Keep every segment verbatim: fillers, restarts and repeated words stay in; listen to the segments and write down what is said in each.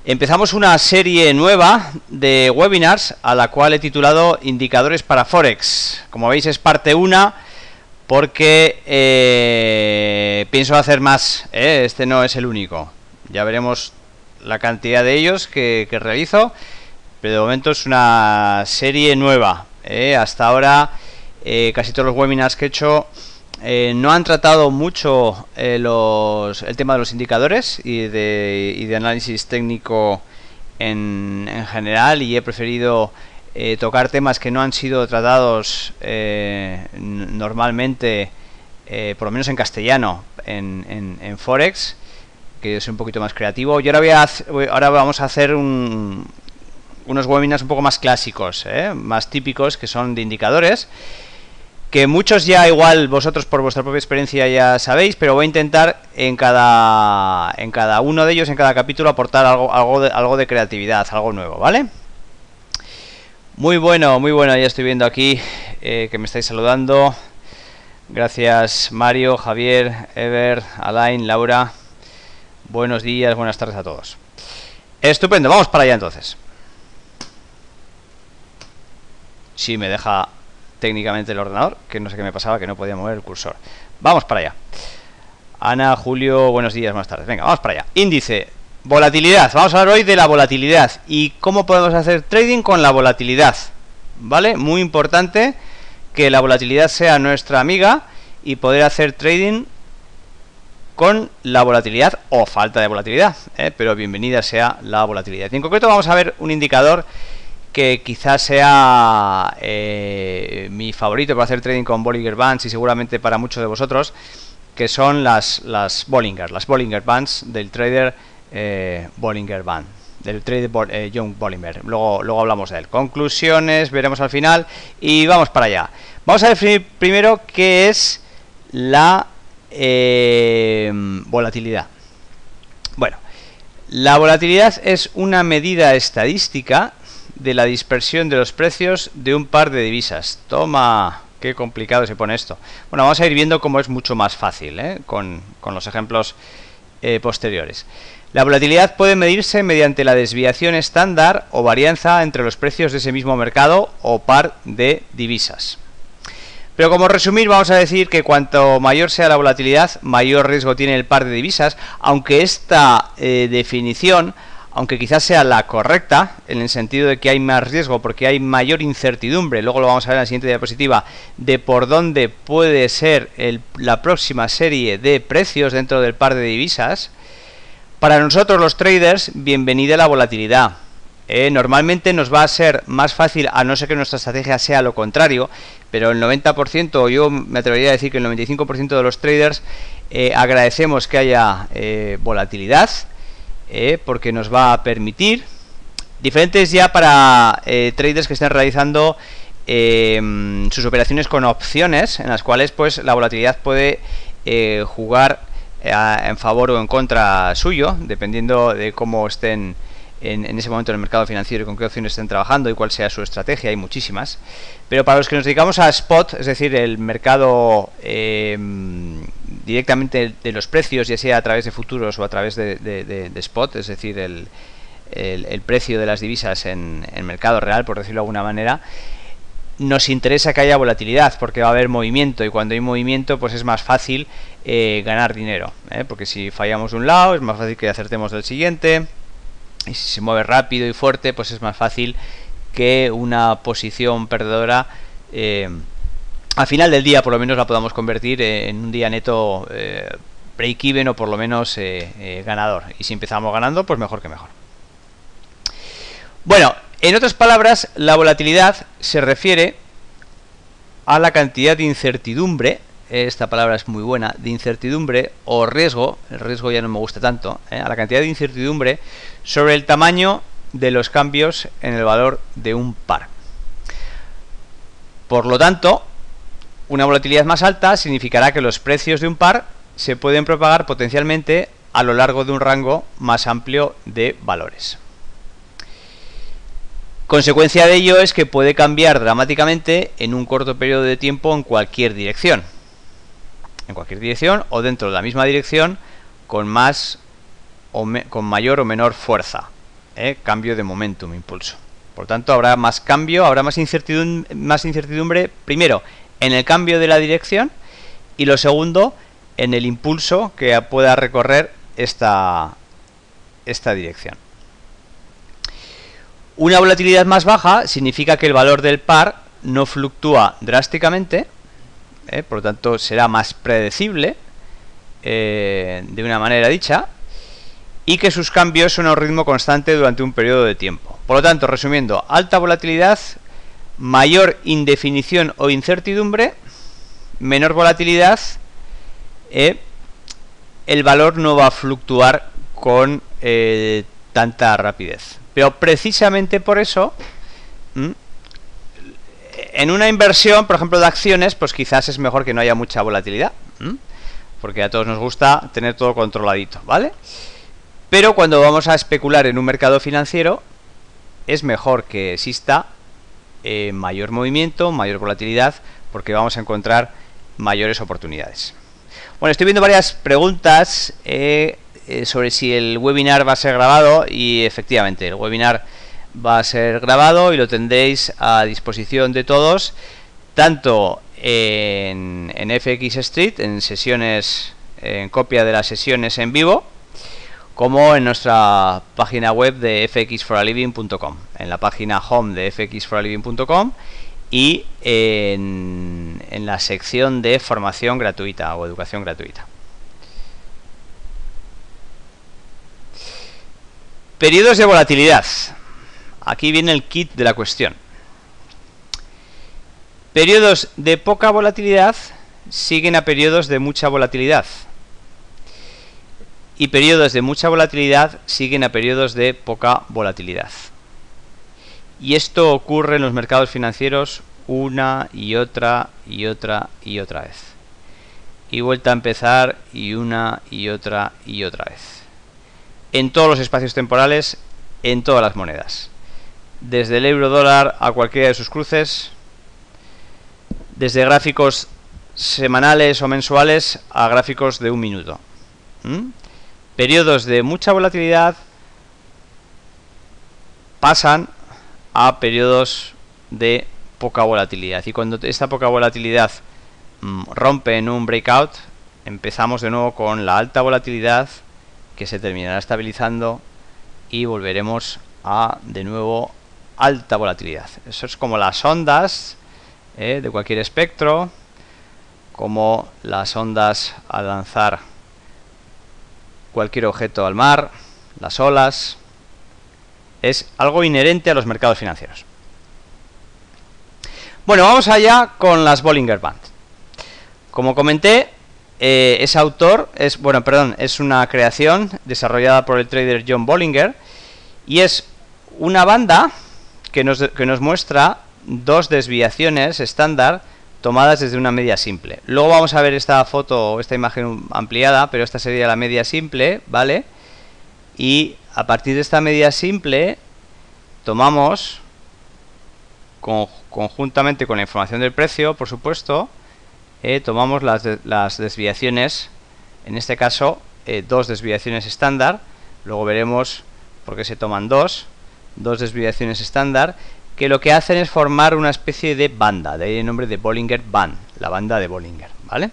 Empezamos una serie nueva de webinars a la cual he titulado Indicadores para Forex. Como veis es parte uno porque eh, pienso hacer más, ¿eh? Este no es el único. Ya veremos la cantidad de ellos que, que realizo, pero de momento es una serie nueva, ¿eh? Hasta ahora eh, casi todos los webinars que he hecho Eh, no han tratado mucho eh, los, el tema de los indicadores y de, y de análisis técnico en, en general, y he preferido eh, tocar temas que no han sido tratados eh, normalmente, eh, por lo menos en castellano, en, en, en Forex, que es un poquito más creativo. Y ahora, voy a, ahora vamos a hacer un, unos webinars un poco más clásicos, ¿eh? Más típicos, que son de indicadores, que muchos ya igual vosotros por vuestra propia experiencia ya sabéis, pero voy a intentar en cada en cada uno de ellos, en cada capítulo, aportar algo algo de, algo de creatividad, algo nuevo, ¿vale? Muy bueno, muy bueno, ya estoy viendo aquí eh, que me estáis saludando. Gracias Mario, Javier, Ever, Alain, Laura. Buenos días, buenas tardes a todos. Estupendo, vamos para allá entonces. Si me deja técnicamente el ordenador, que no sé qué me pasaba, que no podía mover el cursor. Vamos para allá. Ana, Julio, buenos días, buenas tardes. Venga, vamos para allá. Índice, volatilidad. Vamos a hablar hoy de la volatilidad y cómo podemos hacer trading con la volatilidad, ¿vale? Muy importante que la volatilidad sea nuestra amiga y poder hacer trading con la volatilidad o falta de volatilidad, ¿eh? Pero bienvenida sea la volatilidad. Y en concreto vamos a ver un indicador que quizás sea eh, mi favorito para hacer trading con Bollinger Bands y seguramente para muchos de vosotros, que son las, las Bollinger, las Bollinger Bands del trader eh, Bollinger Band, del trader eh, John Bollinger. Luego, luego hablamos de él. Conclusiones, veremos al final y vamos para allá. Vamos a definir primero qué es la eh, volatilidad. Bueno, la volatilidad es una medida estadística de la dispersión de los precios de un par de divisas. Toma, qué complicado se pone esto. Bueno, vamos a ir viendo cómo es mucho más fácil, ¿eh? con, con los ejemplos eh, posteriores. La volatilidad puede medirse mediante la desviación estándar o varianza entre los precios de ese mismo mercado o par de divisas. Pero como resumir, vamos a decir que cuanto mayor sea la volatilidad, mayor riesgo tiene el par de divisas, aunque esta eh, definición, aunque quizás sea la correcta, en el sentido de que hay más riesgo porque hay mayor incertidumbre, luego lo vamos a ver en la siguiente diapositiva, de por dónde puede ser el, la próxima serie de precios dentro del par de divisas. Para nosotros los traders, bienvenida la volatilidad. Eh, normalmente nos va a ser más fácil, a no ser que nuestra estrategia sea lo contrario, pero el noventa por ciento, o yo me atrevería a decir que el noventa y cinco por ciento de los traders eh, agradecemos que haya eh, volatilidad, Eh, porque nos va a permitir diferentes ya para eh, traders que estén realizando eh, sus operaciones con opciones, en las cuales pues la volatilidad puede eh, jugar eh, en favor o en contra suyo, dependiendo de cómo estén en, en ese momento en el mercado financiero y con qué opciones estén trabajando y cuál sea su estrategia. Hay muchísimas, pero para los que nos dedicamos a spot, es decir, el mercado eh, directamente de los precios, ya sea a través de futuros o a través de, de, de, de spot, es decir, el, el, el precio de las divisas en el mercado real, por decirlo de alguna manera, nos interesa que haya volatilidad porque va a haber movimiento, y cuando hay movimiento pues es más fácil eh, ganar dinero, ¿eh? Porque si fallamos de un lado es más fácil que acertemos del siguiente, y si se mueve rápido y fuerte pues es más fácil que una posición perdedora eh, al final del día por lo menos la podamos convertir en un día neto eh, break-even o por lo menos eh, eh, ganador. Y si empezamos ganando, pues mejor que mejor. Bueno, en otras palabras, la volatilidad se refiere a la cantidad de incertidumbre, esta palabra es muy buena, de incertidumbre o riesgo, el riesgo ya no me gusta tanto, ¿eh? a la cantidad de incertidumbre sobre el tamaño de los cambios en el valor de un par. Por lo tanto, una volatilidad más alta significará que los precios de un par se pueden propagar potencialmente a lo largo de un rango más amplio de valores. Consecuencia de ello es que puede cambiar dramáticamente en un corto periodo de tiempo en cualquier dirección. En cualquier dirección o dentro de la misma dirección con más o me, con mayor o menor fuerza. ¿eh? Cambio de momentum, impulso. Por lo tanto, habrá más cambio, habrá más incertidumbre, más incertidumbre, primero, en el cambio de la dirección, y lo segundo, en el impulso que pueda recorrer esta, esta dirección. Una volatilidad más baja significa que el valor del par no fluctúa drásticamente, ¿eh? Por lo tanto será más predecible, eh, de una manera dicha, y que sus cambios son a un ritmo constante durante un periodo de tiempo. Por lo tanto, resumiendo, alta volatilidad, mayor indefinición o incertidumbre, menor volatilidad, eh, el valor no va a fluctuar con eh, tanta rapidez. Pero precisamente por eso, ¿m? en una inversión, por ejemplo, de acciones, pues quizás es mejor que no haya mucha volatilidad, ¿m? Porque a todos nos gusta tener todo controladito, ¿vale? Pero cuando vamos a especular en un mercado financiero, es mejor que exista eh, mayor movimiento, mayor volatilidad, porque vamos a encontrar mayores oportunidades. Bueno, estoy viendo varias preguntas eh, eh, sobre si el webinar va a ser grabado, y efectivamente, el webinar va a ser grabado y lo tendréis a disposición de todos, tanto en, en F X Street, en sesiones, en copia de las sesiones en vivo, como en nuestra página web de f x for a living punto com, en la página home de f x for a living punto com, y en, en la sección de formación gratuita o educación gratuita. Periodos de volatilidad. Aquí viene el kit de la cuestión. Periodos de poca volatilidad siguen a periodos de mucha volatilidad. Y periodos de mucha volatilidad siguen a periodos de poca volatilidad. Y esto ocurre en los mercados financieros una y otra y otra y otra vez. Y vuelta a empezar y una y otra y otra vez. En todos los espacios temporales, en todas las monedas. Desde el euro dólar a cualquiera de sus cruces, desde gráficos semanales o mensuales a gráficos de un minuto. ¿Mm? Periodos de mucha volatilidad pasan a periodos de poca volatilidad, y cuando esta poca volatilidad mmm, rompe en un breakout, empezamos de nuevo con la alta volatilidad, que se terminará estabilizando, y volveremos a de nuevo alta volatilidad. Eso es como las ondas eh, de cualquier espectro, como las ondas al lanzar cualquier objeto al mar, las olas. Es algo inherente a los mercados financieros. Bueno, vamos allá con las Bollinger Bands. Como comenté, eh, ese autor es, bueno, perdón, es una creación desarrollada por el trader John Bollinger, y es una banda que nos, que nos muestra dos desviaciones estándar tomadas desde una media simple. Luego vamos a ver esta foto, esta imagen ampliada, pero esta sería la media simple, ¿vale? Y a partir de esta media simple tomamos, con, conjuntamente con la información del precio, por supuesto, eh, tomamos las, de, las desviaciones, en este caso eh, dos desviaciones estándar. Luego veremos por qué se toman dos, dos desviaciones estándar, que lo que hacen es formar una especie de banda, de ahí el nombre de Bollinger Band, la banda de Bollinger, ¿vale?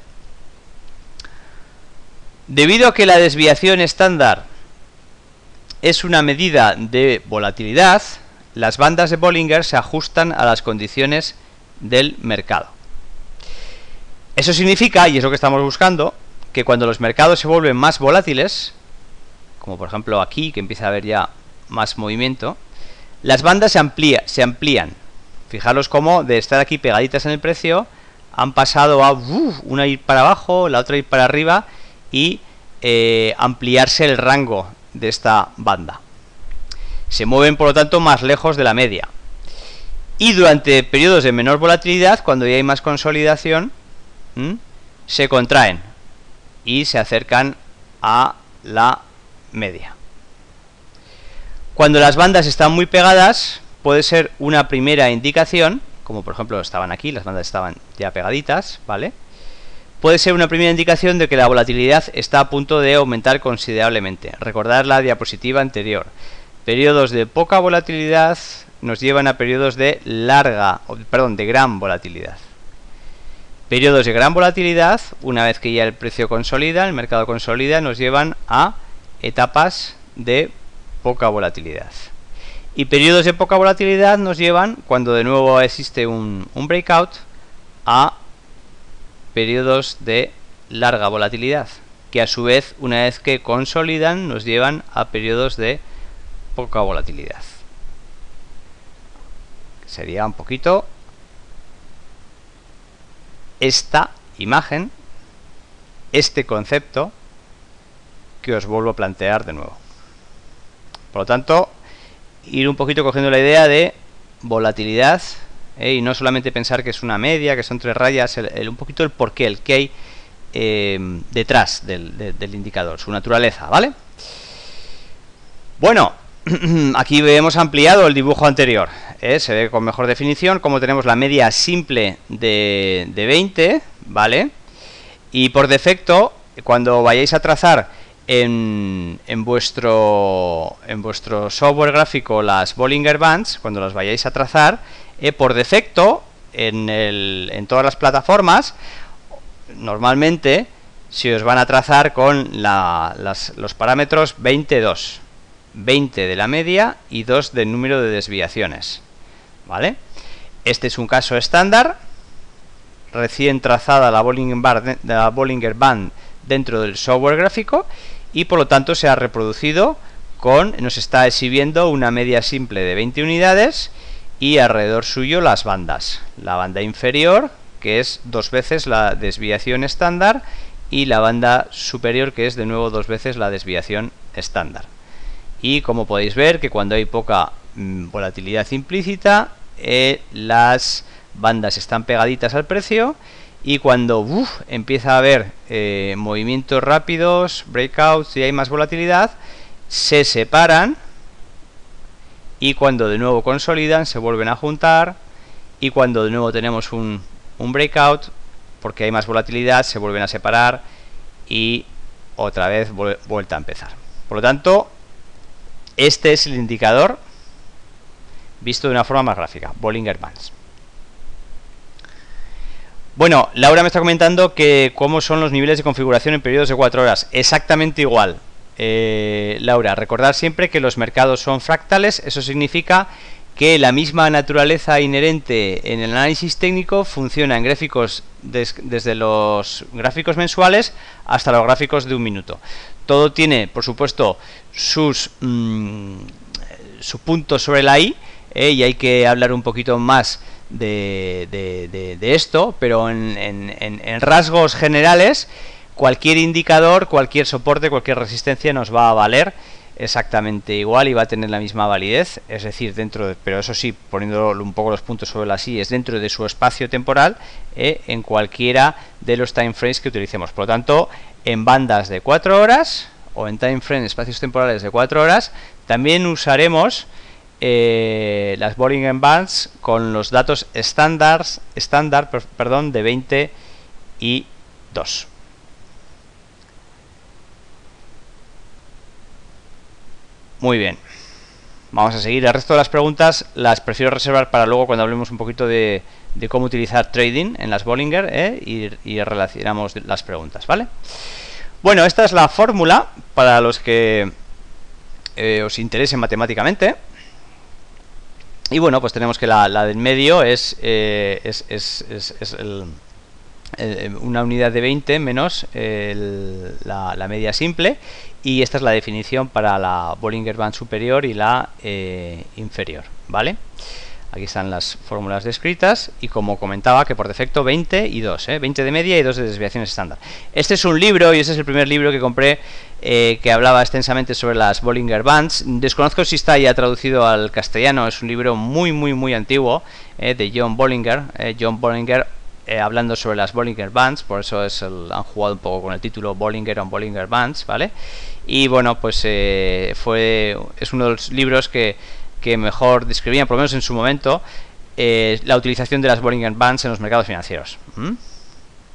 Debido a que la desviación estándar es una medida de volatilidad, las bandas de Bollinger se ajustan a las condiciones del mercado. Eso significa, y es lo que estamos buscando, que cuando los mercados se vuelven más volátiles, como por ejemplo aquí, que empieza a haber ya más movimiento, las bandas se, amplía, se amplían. Fijaros cómo de estar aquí pegaditas en el precio han pasado a uh, una ir para abajo, la otra ir para arriba, y eh, ampliarse el rango de esta banda. Se mueven por lo tanto más lejos de la media. Y durante periodos de menor volatilidad, cuando ya hay más consolidación, ¿m? se contraen y se acercan a la media. Cuando las bandas están muy pegadas, puede ser una primera indicación, como por ejemplo estaban aquí, las bandas estaban ya pegaditas, ¿vale? Puede ser una primera indicación de que la volatilidad está a punto de aumentar considerablemente. Recordad la diapositiva anterior. Periodos de poca volatilidad nos llevan a periodos de larga, perdón, de gran volatilidad. Periodos de gran volatilidad, una vez que ya el precio consolida, el mercado consolida, nos llevan a etapas de poca volatilidad. Y periodos de poca volatilidad nos llevan, cuando de nuevo existe un, un breakout, a periodos de larga volatilidad, que a su vez, una vez que consolidan, nos llevan a periodos de poca volatilidad. Sería un poquito esta imagen, este concepto que os vuelvo a plantear de nuevo. Por lo tanto, ir un poquito cogiendo la idea de volatilidad, ¿eh? Y no solamente pensar que es una media, que son tres rayas, el, el, un poquito el porqué, el qué hay eh, detrás del, de, del indicador, su naturaleza, ¿vale? Bueno, aquí hemos ampliado el dibujo anterior, ¿eh? Se ve con mejor definición, como tenemos la media simple de, de veinte, ¿vale? Y por defecto, cuando vayáis a trazar en, en, vuestro, en vuestro software gráfico las Bollinger Bands, cuando las vayáis a trazar, eh, por defecto, en, el, en todas las plataformas, normalmente se os van a trazar con la, las, los parámetros veinte dos. veinte de la media y dos del número de desviaciones, ¿vale? Este es un caso estándar, recién trazada la Bollinger Band, la Bollinger Band dentro del software gráfico, y por lo tanto se ha reproducido con, nos está exhibiendo una media simple de veinte unidades y alrededor suyo las bandas, la banda inferior, que es dos veces la desviación estándar, y la banda superior, que es de nuevo dos veces la desviación estándar. Y como podéis ver, que cuando hay poca mmm, volatilidad implícita, eh, las bandas están pegaditas al precio, y cuando uf, empieza a haber eh, movimientos rápidos, breakouts y hay más volatilidad, se separan, y cuando de nuevo consolidan se vuelven a juntar, y cuando de nuevo tenemos un, un breakout, porque hay más volatilidad, se vuelven a separar y otra vez vuelta a empezar. Por lo tanto, este es el indicador visto de una forma más gráfica, Bollinger Bands. Bueno, Laura me está comentando que cómo son los niveles de configuración en periodos de cuatro horas. Exactamente igual, eh, Laura. Recordad siempre que los mercados son fractales. Eso significa que la misma naturaleza inherente en el análisis técnico funciona en gráficos des, desde los gráficos mensuales hasta los gráficos de un minuto. Todo tiene, por supuesto, sus mmm, su punto sobre la i, eh, y hay que hablar un poquito más de, de, de, de esto, pero en, en, en rasgos generales, cualquier indicador, cualquier soporte, cualquier resistencia nos va a valer exactamente igual y va a tener la misma validez, es decir, dentro de, pero eso sí, poniendo un poco los puntos sobre las i, es dentro de su espacio temporal, eh, en cualquiera de los time frames que utilicemos. Por lo tanto, en bandas de cuatro horas o en time frames, espacios temporales de cuatro horas, también usaremos eh, las Bollinger Bands con los datos estándar, estándar, perdón, de veinte y dos. Muy bien, vamos a seguir. El resto de las preguntas las prefiero reservar para luego, cuando hablemos un poquito de, de cómo utilizar trading en las Bollinger, ¿eh? y, y relacionamos las preguntas, ¿vale? Bueno, esta es la fórmula para los que eh, os interesen matemáticamente. Y bueno, pues tenemos que la, la del medio es, eh, es, es, es, es el, eh, una unidad de veinte menos el, la, la media simple. Y esta es la definición para la Bollinger Band superior y la eh, inferior, ¿vale? Aquí están las fórmulas descritas y, como comentaba, que por defecto veinte y dos, ¿eh? veinte de media y dos de desviaciones estándar. Este es un libro, y este es el primer libro que compré eh, que hablaba extensamente sobre las Bollinger Bands. Desconozco si está ya traducido al castellano, es un libro muy muy muy antiguo, eh, de John Bollinger, eh, John Bollinger eh, hablando sobre las Bollinger Bands, por eso es el, han jugado un poco con el título Bollinger on Bollinger Bands, ¿vale? Y bueno, pues eh, fue es uno de los libros que que mejor describían, por lo menos en su momento, eh, la utilización de las Bollinger Bands en los mercados financieros. ¿Mm?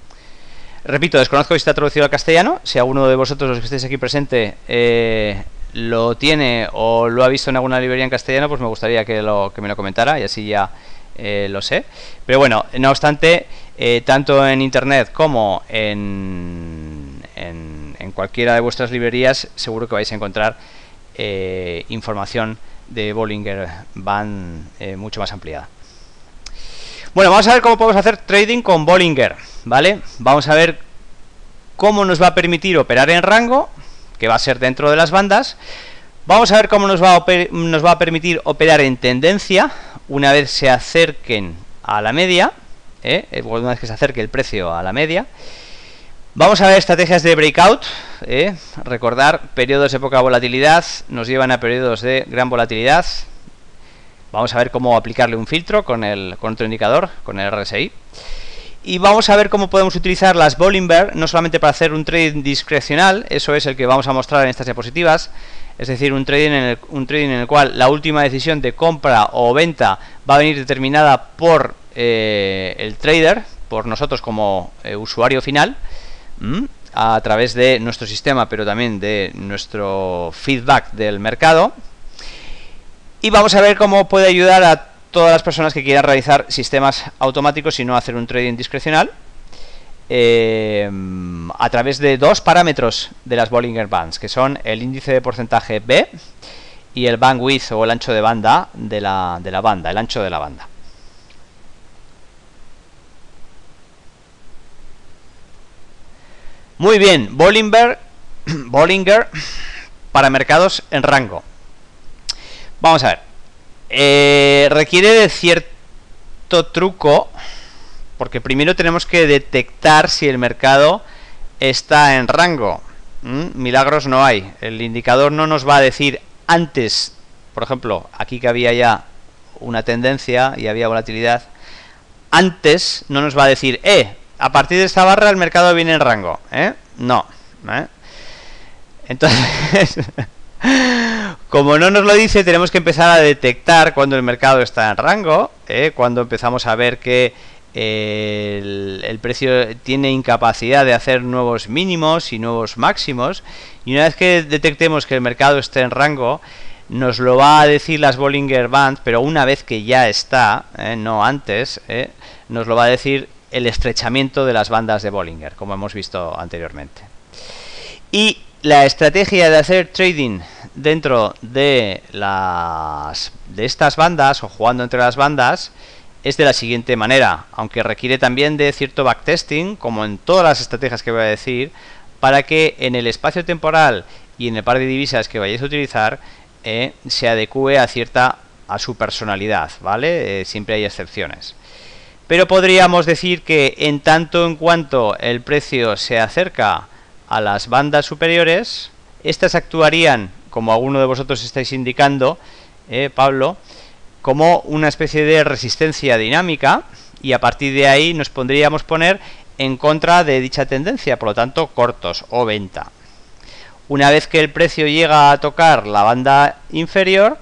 Repito, desconozco si está traducido al castellano. Si alguno de vosotros, los que estéis aquí presente, eh, lo tiene o lo ha visto en alguna librería en castellano, pues me gustaría que, lo, que me lo comentara y así ya eh, lo sé. Pero bueno, no obstante, eh, tanto en internet como en, en, en cualquiera de vuestras librerías seguro que vais a encontrar eh, información de Bollinger Band eh, mucho más ampliada. Bueno, vamos a ver cómo podemos hacer trading con Bollinger, ¿vale? Vamos a ver cómo nos va a permitir operar en rango, que va a ser dentro de las bandas. Vamos a ver cómo nos va a, nos va a permitir operar en tendencia una vez se acerquen a la media, ¿eh? Una vez que se acerque el precio a la media. Vamos a ver estrategias de breakout, ¿eh? Recordar, periodos de poca volatilidad nos llevan a periodos de gran volatilidad. Vamos a ver cómo aplicarle un filtro con, el, con otro indicador, con el R S I. Y vamos a ver cómo podemos utilizar las Bollinger, no solamente para hacer un trading discrecional, eso es el que vamos a mostrar en estas diapositivas, es decir, un trading en el, un trading en el cual la última decisión de compra o venta va a venir determinada por eh, el trader, por nosotros como eh, usuario final, ¿m? a través de nuestro sistema, pero también de nuestro feedback del mercado. Y vamos a ver cómo puede ayudar a todas las personas que quieran realizar sistemas automáticos y no hacer un trading discrecional eh, a través de dos parámetros de las Bollinger Bands, que son el índice de porcentaje B y el bandwidth o el ancho de banda de la, de la banda, el ancho de la banda. Muy bien, Bollinger, Bollinger para mercados en rango. Vamos a ver, eh, requiere de cierto truco, porque primero tenemos que detectar si el mercado está en rango. ¿Mm? Milagros no hay, el indicador no nos va a decir antes, por ejemplo, aquí que había ya una tendencia y había volatilidad, antes no nos va a decir, eh, a partir de esta barra el mercado viene en rango, ¿eh? No, ¿eh? Entonces... Como no nos lo dice, tenemos que empezar a detectar cuando el mercado está en rango, ¿eh? Cuando empezamos a ver que eh, el, el precio tiene incapacidad de hacer nuevos mínimos y nuevos máximos. Y una vez que detectemos que el mercado esté en rango, nos lo va a decir las Bollinger Bands, pero una vez que ya está, ¿eh? No antes, ¿eh? Nos lo va a decir el estrechamiento de las bandas de Bollinger, como hemos visto anteriormente. Y la estrategia de hacer trading dentro de las de estas bandas o jugando entre las bandas es de la siguiente manera, aunque requiere también de cierto backtesting, como en todas las estrategias que voy a decir, para que en el espacio temporal y en el par de divisas que vayáis a utilizar eh, se adecue a cierta a su personalidad, ¿vale? Eh, siempre hay excepciones. Pero podríamos decir que en tanto en cuanto el precio se acerca a las bandas superiores, estas actuarían, como alguno de vosotros estáis indicando, eh, Pablo, como una especie de resistencia dinámica, y a partir de ahí nos podríamos poner en contra de dicha tendencia, por lo tanto cortos o venta. Una vez que el precio llega a tocar la banda inferior,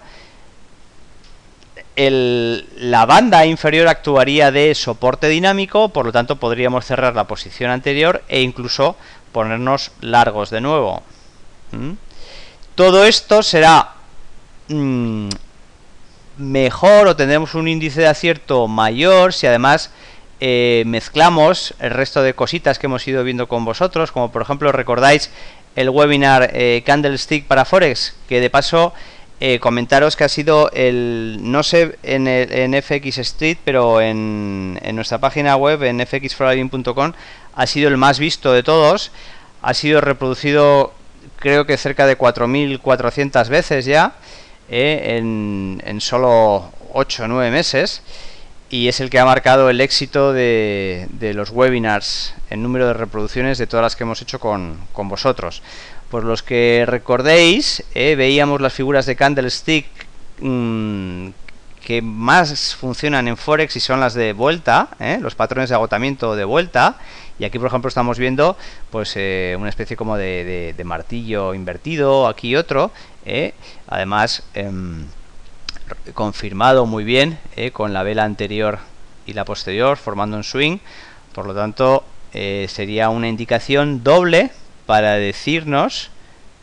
el, la banda inferior actuaría de soporte dinámico, por lo tanto podríamos cerrar la posición anterior e incluso ponernos largos de nuevo. ¿Mm? Todo esto será mmm, mejor o tendremos un índice de acierto mayor si además eh, mezclamos el resto de cositas que hemos ido viendo con vosotros, como por ejemplo recordáis el webinar eh, Candlestick para Forex, que de paso eh, comentaros que ha sido el, no sé en, el, en F X Street, pero en, en nuestra página web en f x trading punto com ha sido el más visto de todos, ha sido reproducido creo que cerca de cuatro mil cuatrocientas veces ya, eh, en, en solo ocho o nueve meses, y es el que ha marcado el éxito de, de los webinars en número de reproducciones de todas las que hemos hecho con, con vosotros. Por los que recordéis, eh, veíamos las figuras de Candlestick mmm, que más funcionan en Forex y son las de vuelta, eh, los patrones de agotamiento de vuelta. Y aquí por ejemplo estamos viendo pues eh, una especie como de, de, de martillo invertido, aquí otro, eh, además eh, confirmado muy bien eh, con la vela anterior y la posterior formando un swing. Por lo tanto eh, sería una indicación doble para decirnos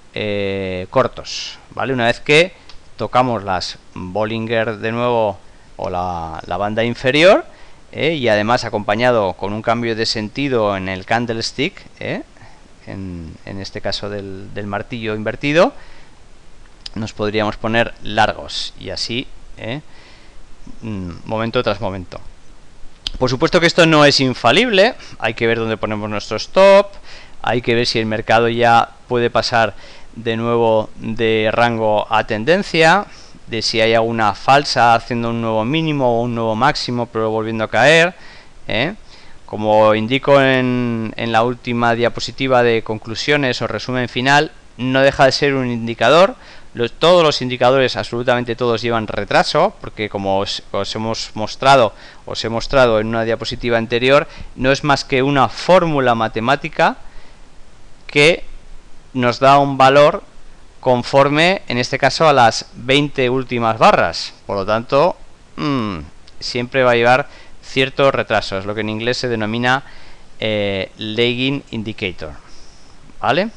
eh, cortos, ¿vale? Una vez que tocamos las Bollinger de nuevo o la, la banda inferior, eh, y además acompañado con un cambio de sentido en el candlestick, eh, en, en este caso del, del martillo invertido, nos podríamos poner largos y así, eh, momento tras momento. Por supuesto que esto no es infalible, hay que ver dónde ponemos nuestro stop, hay que ver si el mercado ya puede pasar de nuevo de rango a tendencia, de si hay alguna falsa haciendo un nuevo mínimo o un nuevo máximo pero volviendo a caer, ¿eh? Como indico en, en la última diapositiva de conclusiones o resumen final, no deja de ser un indicador. Los, todos los indicadores, absolutamente todos, llevan retraso, porque como os, os hemos mostrado, os he mostrado en una diapositiva anterior, no es más que una fórmula matemática que nos da un valor conforme, en este caso, a las veinte últimas barras. Por lo tanto, mmm, siempre va a llevar cierto retraso. Es lo que en inglés se denomina eh, lagging indicator, ¿vale?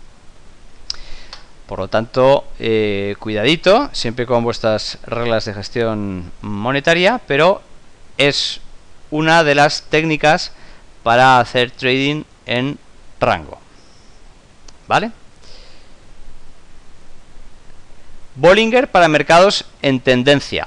Por lo tanto, eh, cuidadito, siempre con vuestras reglas de gestión monetaria, pero es una de las técnicas para hacer trading en rango, ¿vale? Bollinger para mercados en tendencia.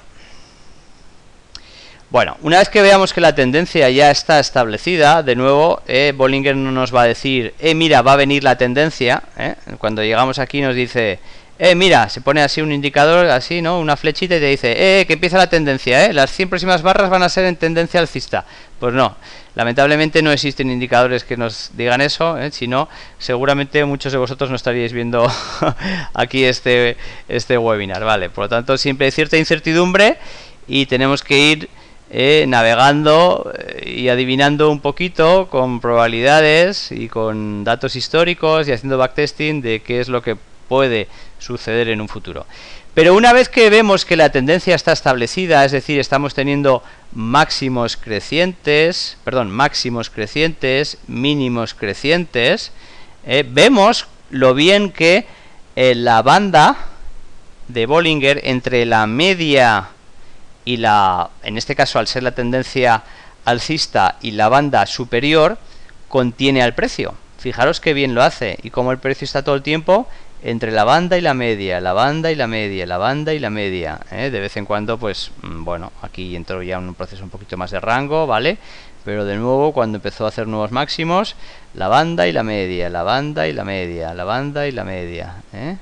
Bueno, una vez que veamos que la tendencia ya está establecida, de nuevo, eh, Bollinger no nos va a decir, eh, mira, va a venir la tendencia, eh. Cuando llegamos aquí nos dice, eh, mira, se pone así un indicador, así, ¿no? Una flechita y te dice, eh, que empieza la tendencia, eh, las cien próximas barras van a ser en tendencia alcista. Pues no, lamentablemente no existen indicadores que nos digan eso, eh, si no, seguramente muchos de vosotros no estaríais viendo aquí este, este webinar, ¿vale? Por lo tanto, siempre hay cierta incertidumbre y tenemos que ir Eh, navegando eh, y adivinando un poquito con probabilidades y con datos históricos y haciendo backtesting de qué es lo que puede suceder en un futuro. Pero una vez que vemos que la tendencia está establecida, es decir, estamos teniendo máximos crecientes, perdón, máximos crecientes, mínimos crecientes, eh, vemos lo bien que eh, la banda de Bollinger entre la media y la, en este caso al ser la tendencia alcista y la banda superior, contiene al precio. Fijaros qué bien lo hace y cómo el precio está todo el tiempo entre la banda y la media, la banda y la media, la banda y la media, ¿eh? De vez en cuando, pues, bueno, aquí entró ya un proceso un poquito más de rango, ¿vale? Pero de nuevo, cuando empezó a hacer nuevos máximos, la banda y la media, la banda y la media, la banda y la media, ¿eh?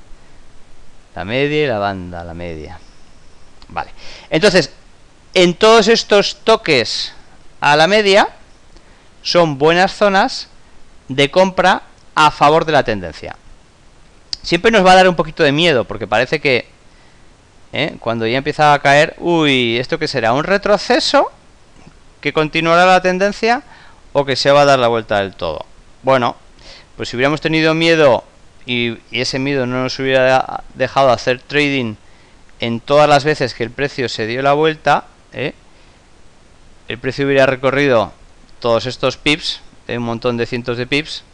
La media y la banda, la media. Vale, entonces, en todos estos toques a la media son buenas zonas de compra a favor de la tendencia. Siempre nos va a dar un poquito de miedo, porque parece que ¿eh? cuando ya empieza a caer, uy, ¿esto qué será? ¿Un retroceso que continuará la tendencia o que se va a dar la vuelta del todo? Bueno, pues si hubiéramos tenido miedo y, y ese miedo no nos hubiera dejado hacer trading en todas las veces que el precio se dio la vuelta, ¿eh? el precio hubiera recorrido todos estos pips, ¿eh? un montón de cientos de pips,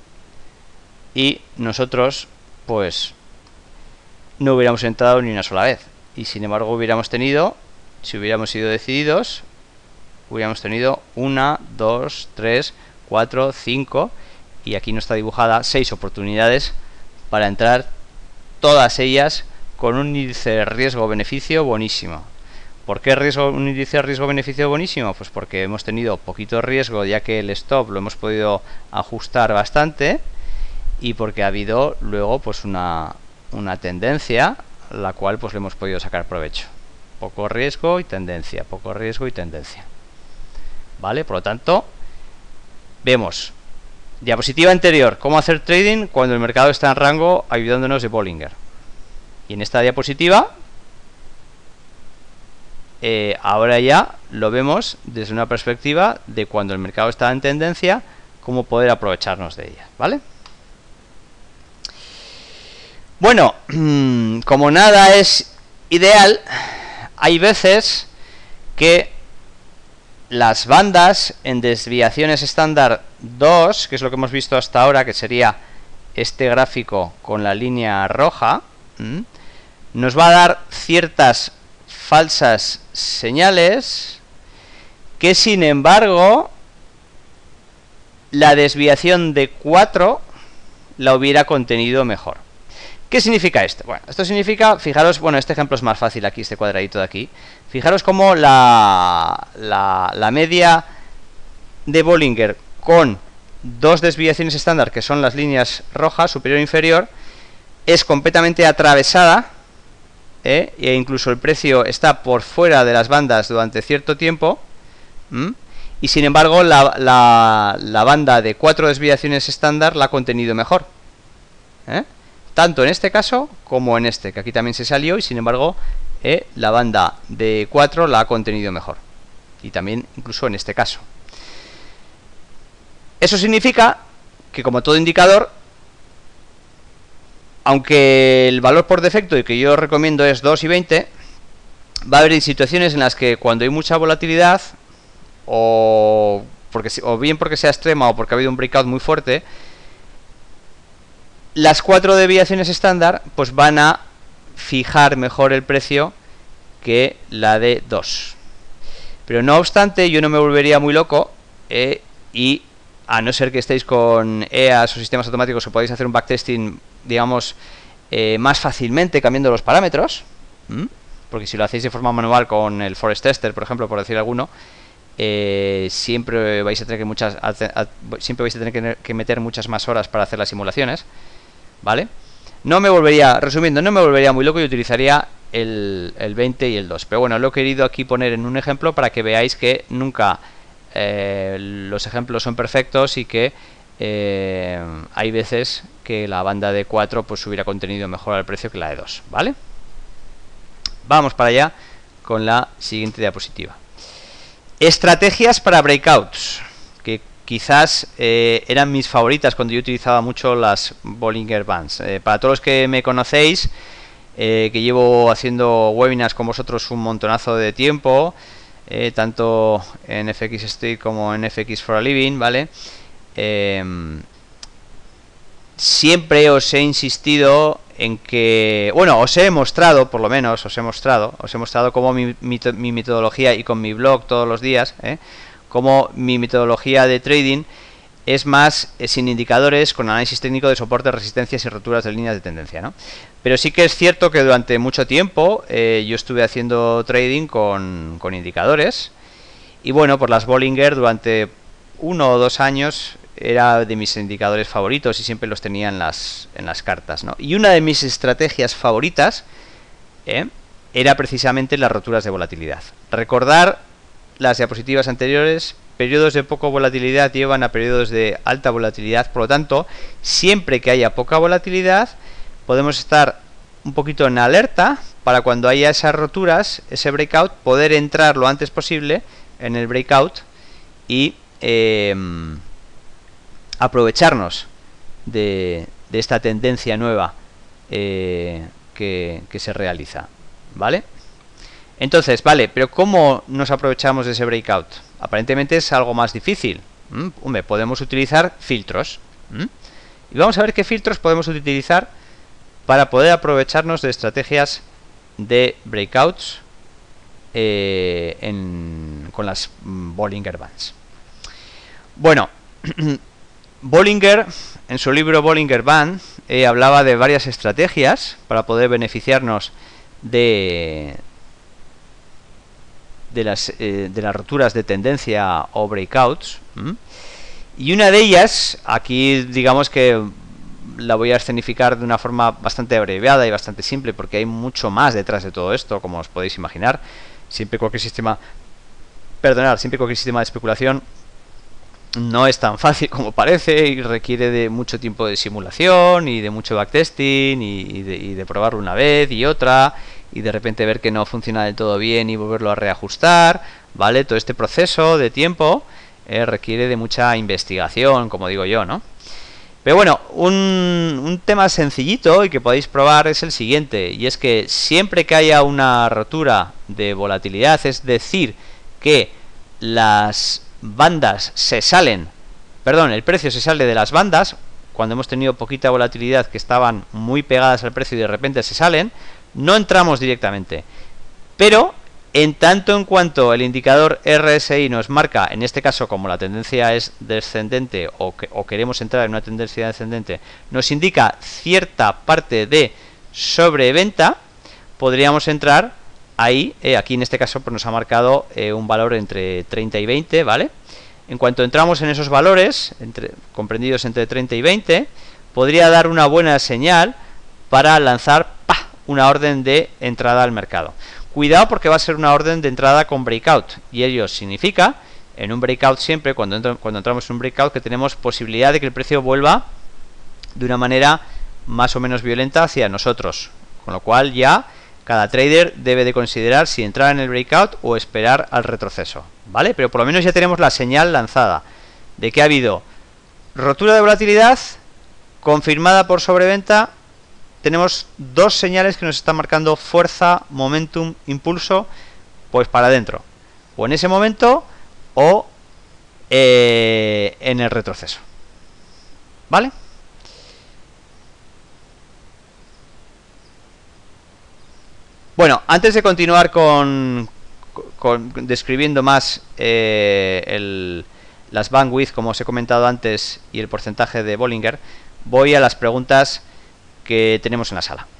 y nosotros pues no hubiéramos entrado ni una sola vez, y sin embargo hubiéramos tenido, si hubiéramos sido decididos, hubiéramos tenido una, dos, tres, cuatro, cinco, y aquí no está dibujada, seis oportunidades para entrar, todas ellas con un índice de riesgo-beneficio buenísimo. ¿Por qué riesgo, un índice de riesgo-beneficio buenísimo? Pues porque hemos tenido poquito riesgo, ya que el stop lo hemos podido ajustar bastante, y porque ha habido luego pues una, una tendencia, la cual pues le hemos podido sacar provecho. Poco riesgo y tendencia, poco riesgo y tendencia. ¿Vale? Por lo tanto, vemos, diapositiva anterior, cómo hacer trading cuando el mercado está en rango, ayudándonos de Bollinger. Y en esta diapositiva, eh, ahora ya lo vemos desde una perspectiva de cuando el mercado está en tendencia, cómo poder aprovecharnos de ella, ¿vale? Bueno, como nada es ideal, hay veces que las bandas en desviaciones estándar dos, que es lo que hemos visto hasta ahora, que sería este gráfico con la línea roja, ¿m? nos va a dar ciertas falsas señales que, sin embargo, la desviación de cuatro la hubiera contenido mejor. ¿Qué significa esto? Bueno, esto significa, fijaros, bueno, este ejemplo es más fácil aquí, este cuadradito de aquí. Fijaros cómo la, la, la media de Bollinger con dos desviaciones estándar, que son las líneas rojas, superior e inferior, es completamente atravesada, ¿eh? E incluso el precio está por fuera de las bandas durante cierto tiempo, ¿m? Y sin embargo la, la, la banda de cuatro desviaciones estándar la ha contenido mejor, ¿eh? Tanto en este caso como en este, que aquí también se salió, y sin embargo eh, la banda de cuatro la ha contenido mejor, y también incluso en este caso. Eso significa que, como todo indicador, aunque el valor por defecto y que yo recomiendo es dos y veinte, va a haber situaciones en las que cuando hay mucha volatilidad, o, porque, o bien porque sea extrema o porque ha habido un breakout muy fuerte, las cuatro desviaciones estándar pues van a fijar mejor el precio que la de dos. Pero no obstante, yo no me volvería muy loco, eh, y a no ser que estéis con E A S o sistemas automáticos, o podéis hacer un backtesting, digamos, eh, más fácilmente cambiando los parámetros, ¿m? Porque si lo hacéis de forma manual con el Forest Tester, por ejemplo, por decir alguno, eh, siempre vais a tener que muchas a, a, siempre vais a tener que, que meter muchas más horas para hacer las simulaciones, ¿vale? No me volvería, resumiendo, no me volvería muy loco y utilizaría el, el veinte y el dos. Pero bueno, lo he querido aquí poner en un ejemplo para que veáis que nunca eh, los ejemplos son perfectos y que eh, hay veces que la banda de cuatro pues hubiera contenido mejor al precio que la de dos, ¿vale? Vamos para allá con la siguiente diapositiva. Estrategias para breakouts, que quizás eh, eran mis favoritas cuando yo utilizaba mucho las Bollinger Bands. Eh, para todos los que me conocéis, eh, que llevo haciendo webinars con vosotros un montonazo de tiempo, eh, tanto en F X Street como en F X for a Living, ¿vale? Eh, siempre os he insistido en que, bueno, os he mostrado, por lo menos, os he mostrado, os he mostrado cómo mi, mi, mi metodología, y con mi blog todos los días, ¿eh? Cómo mi metodología de trading es más eh, sin indicadores, con análisis técnico de soporte, resistencias y roturas de líneas de tendencia, ¿no? Pero sí que es cierto que durante mucho tiempo eh, yo estuve haciendo trading con, con indicadores, y bueno, por las Bollinger durante uno o dos años era de mis indicadores favoritos y siempre los tenía en las, en las cartas, ¿no? Y una de mis estrategias favoritas ¿eh? era precisamente las roturas de volatilidad. Recordar las diapositivas anteriores, periodos de poca volatilidad llevan a periodos de alta volatilidad, por lo tanto, siempre que haya poca volatilidad, podemos estar un poquito en alerta para cuando haya esas roturas, ese breakout, poder entrar lo antes posible en el breakout y eh, aprovecharnos de, de esta tendencia nueva eh, que, que se realiza, ¿vale? Entonces, vale, pero ¿cómo nos aprovechamos de ese breakout? Aparentemente es algo más difícil. ¿Mm? Hombre, podemos utilizar filtros. ¿Mm? Y vamos a ver qué filtros podemos utilizar para poder aprovecharnos de estrategias de breakouts eh, en, con las Bollinger Bands. Bueno, Bollinger, en su libro Bollinger Band, eh, hablaba de varias estrategias para poder beneficiarnos de, de, las, eh, de las roturas de tendencia o breakouts. ¿m? Y una de ellas, aquí digamos que la voy a escenificar de una forma bastante abreviada y bastante simple, porque hay mucho más detrás de todo esto, como os podéis imaginar. Siempre cualquier sistema, perdonad, siempre cualquier sistema de especulación no es tan fácil como parece y requiere de mucho tiempo de simulación y de mucho backtesting y, y, de, y de probarlo una vez y otra y de repente ver que no funciona del todo bien y volverlo a reajustar, ¿vale? Todo este proceso de tiempo eh, requiere de mucha investigación, como digo yo, ¿no? Pero bueno, un, un tema sencillito y que podéis probar es el siguiente, y es que siempre que haya una rotura de volatilidad, es decir, que las bandas se salen, perdón, el precio se sale de las bandas, cuando hemos tenido poquita volatilidad, que estaban muy pegadas al precio y de repente se salen, no entramos directamente. Pero en tanto en cuanto el indicador R S I nos marca, en este caso como la tendencia es descendente o, que, o queremos entrar en una tendencia descendente, nos indica cierta parte de sobreventa, podríamos entrar ahí, eh, aquí en este caso pues nos ha marcado eh, un valor entre treinta y veinte, ¿vale? En cuanto entramos en esos valores, entre, comprendidos entre treinta y veinte, podría dar una buena señal para lanzar ¡pah!, una orden de entrada al mercado. Cuidado porque va a ser una orden de entrada con breakout, y ello significa, en un breakout siempre, cuando, entro, cuando entramos en un breakout, que tenemos posibilidad de que el precio vuelva de una manera más o menos violenta hacia nosotros, con lo cual ya cada trader debe de considerar si entrar en el breakout o esperar al retroceso, ¿vale? Pero por lo menos ya tenemos la señal lanzada de que ha habido rotura de volatilidad confirmada por sobreventa. Tenemos dos señales que nos están marcando fuerza, momentum, impulso, pues para adentro, o en ese momento o eh, en el retroceso, ¿vale? Bueno, antes de continuar con, con describiendo más eh, el, las bandwidth, como os he comentado antes, y el porcentaje de Bollinger, voy a las preguntas que tenemos en la sala.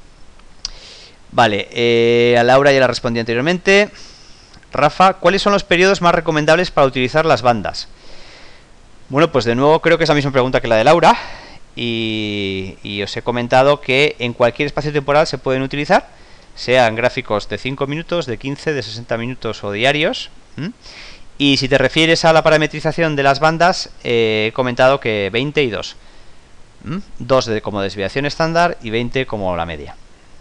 Vale, eh, a Laura ya la respondí anteriormente. Rafa, ¿cuáles son los periodos más recomendables para utilizar las bandas? Bueno, pues de nuevo creo que es la misma pregunta que la de Laura, y, y os he comentado que en cualquier espacio temporal se pueden utilizar, sean gráficos de cinco minutos, de quince, de sesenta minutos o diarios. ¿Mm? Y si te refieres a la parametrización de las bandas, eh, he comentado que veinte y dos. ¿Mm? dos de, como desviación estándar y veinte como la media.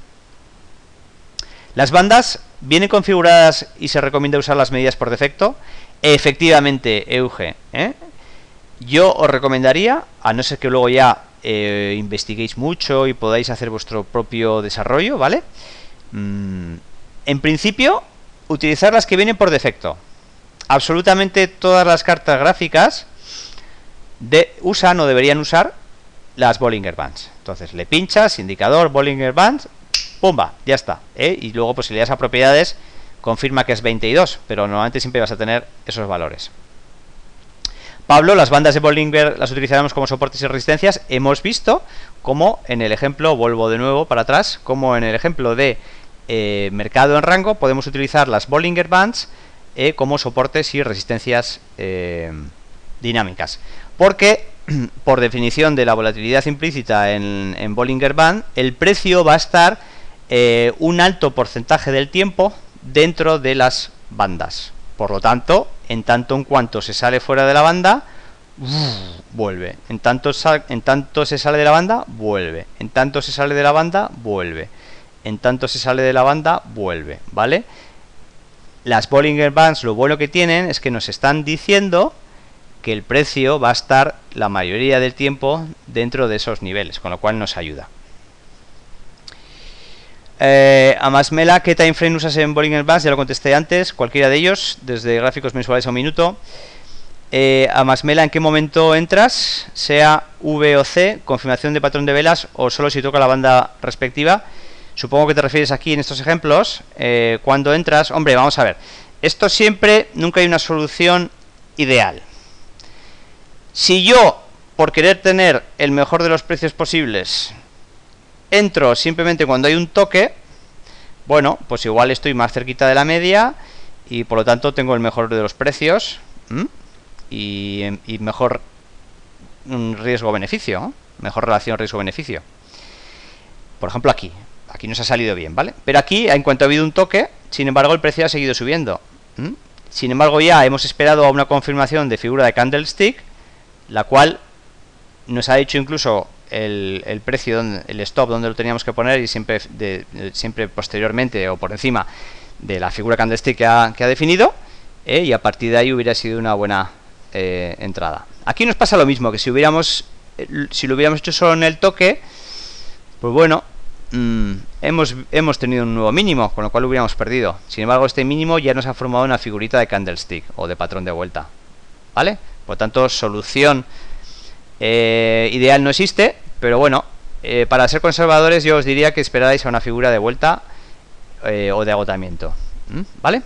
Las bandas vienen configuradas y se recomienda usar las medidas por defecto. Efectivamente, Euge, ¿eh? Yo os recomendaría, a no ser que luego ya eh, investiguéis mucho y podáis hacer vuestro propio desarrollo, ¿vale? Mm, en principio, utilizar las que vienen por defecto. Absolutamente todas las cartas gráficas de, usan o deberían usar las Bollinger Bands. Entonces le pinchas, indicador, Bollinger Bands, pumba, ya está, ¿eh? Y luego pues si le das a propiedades, confirma que es veinte y dos, pero normalmente siempre vas a tener esos valores. Pablo, las bandas de Bollinger las utilizaremos como soportes y resistencias. Hemos visto como en el ejemplo, vuelvo de nuevo para atrás, como en el ejemplo de eh, mercado en rango, podemos utilizar las Bollinger Bands eh, como soportes y resistencias eh, dinámicas. Porque por definición de la volatilidad implícita en, en Bollinger Band, el precio va a estar eh, un alto porcentaje del tiempo dentro de las bandas. Por lo tanto, en tanto en cuanto se sale fuera de la banda, uff, vuelve. En tanto, en tanto se sale de la banda, vuelve. En tanto se sale de la banda, vuelve. En tanto se sale de la banda, vuelve. ¿Vale? Las Bollinger Bands, lo bueno que tienen es que nos están diciendo que el precio va a estar la mayoría del tiempo dentro de esos niveles, con lo cual nos ayuda. Eh, a Masmela, ¿qué time frame usas en Bollinger Bands? Ya lo contesté antes, cualquiera de ellos, desde gráficos mensuales a un minuto. Eh, a Masmela, ¿en qué momento entras? Sea V o C, confirmación de patrón de velas o solo si toca la banda respectiva. Supongo que te refieres aquí en estos ejemplos. Eh, ¿Cuándo entras? Hombre, vamos a ver. Esto siempre, nunca hay una solución ideal. Si yo, por querer tener el mejor de los precios posibles, entro simplemente cuando hay un toque, bueno, pues igual estoy más cerquita de la media y por lo tanto tengo el mejor de los precios y, y mejor riesgo-beneficio, ¿no? Mejor relación riesgo-beneficio. Por ejemplo aquí, aquí nos ha salido bien, ¿vale? Pero aquí, en cuanto ha habido un toque, sin embargo el precio ha seguido subiendo. ¿Mm? Sin embargo ya hemos esperado a una confirmación de figura de candlestick, la cual nos ha dicho incluso el, el precio, donde, el stop donde lo teníamos que poner y siempre, de, de, siempre posteriormente o por encima de la figura candlestick que ha, que ha definido, eh, y a partir de ahí hubiera sido una buena eh, entrada. Aquí nos pasa lo mismo, que si hubiéramos si lo hubiéramos hecho solo en el toque, pues bueno, mmm, hemos, hemos tenido un nuevo mínimo, con lo cual lo hubiéramos perdido. Sin embargo, este mínimo ya nos ha formado una figurita de candlestick o de patrón de vuelta, ¿vale? Por tanto, solución Eh, ideal no existe, pero bueno, eh, para ser conservadores yo os diría que esperarais a una figura de vuelta eh, o de agotamiento. ¿Mm? ¿Vale?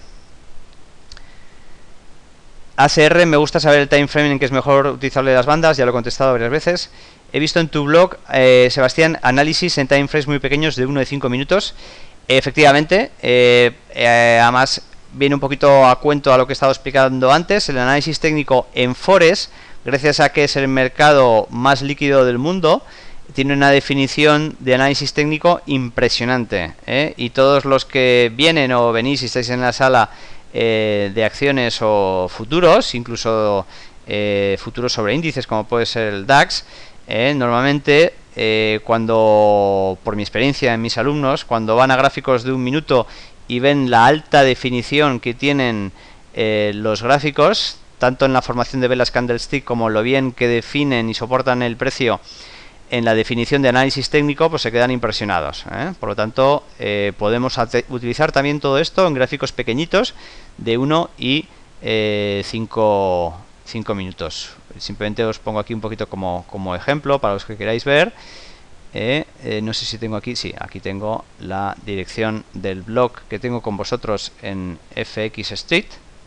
A C R, me gusta saber el time frame en que es mejor utilizable las bandas, ya lo he contestado varias veces. He visto en tu blog, eh, Sebastián, análisis en time frames muy pequeños de uno a cinco minutos. Efectivamente, eh, eh, además viene un poquito a cuento a lo que he estado explicando antes. El análisis técnico en Forex, gracias a que es el mercado más líquido del mundo, tiene una definición de análisis técnico impresionante, ¿eh? Y todos los que vienen o venís y estáis en la sala eh, de acciones o futuros, incluso eh, futuros sobre índices como puede ser el DAX, eh, normalmente eh, cuando, por mi experiencia en mis alumnos, cuando van a gráficos de un minuto y ven la alta definición que tienen eh, los gráficos, tanto en la formación de velas candlestick como lo bien que definen y soportan el precio en la definición de análisis técnico, pues se quedan impresionados, ¿eh? Por lo tanto, eh, podemos utilizar también todo esto en gráficos pequeñitos de uno y cinco minutos. Simplemente os pongo aquí un poquito como, como ejemplo para los que queráis ver. Eh, eh, no sé si tengo aquí, sí, aquí tengo la dirección del blog que tengo con vosotros en F X Street.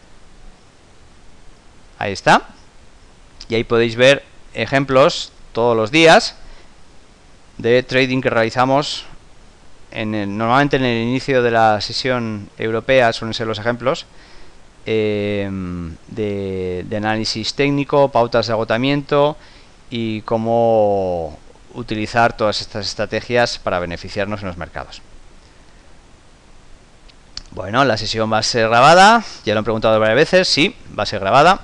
Ahí está. Y ahí podéis ver ejemplos todos los días de trading que realizamos en el, normalmente en el inicio de la sesión europea suelen ser los ejemplos eh, de, de análisis técnico, pautas de agotamiento y cómo utilizar todas estas estrategias para beneficiarnos en los mercados. Bueno, la sesión va a ser grabada, ya lo han preguntado varias veces, sí, va a ser grabada.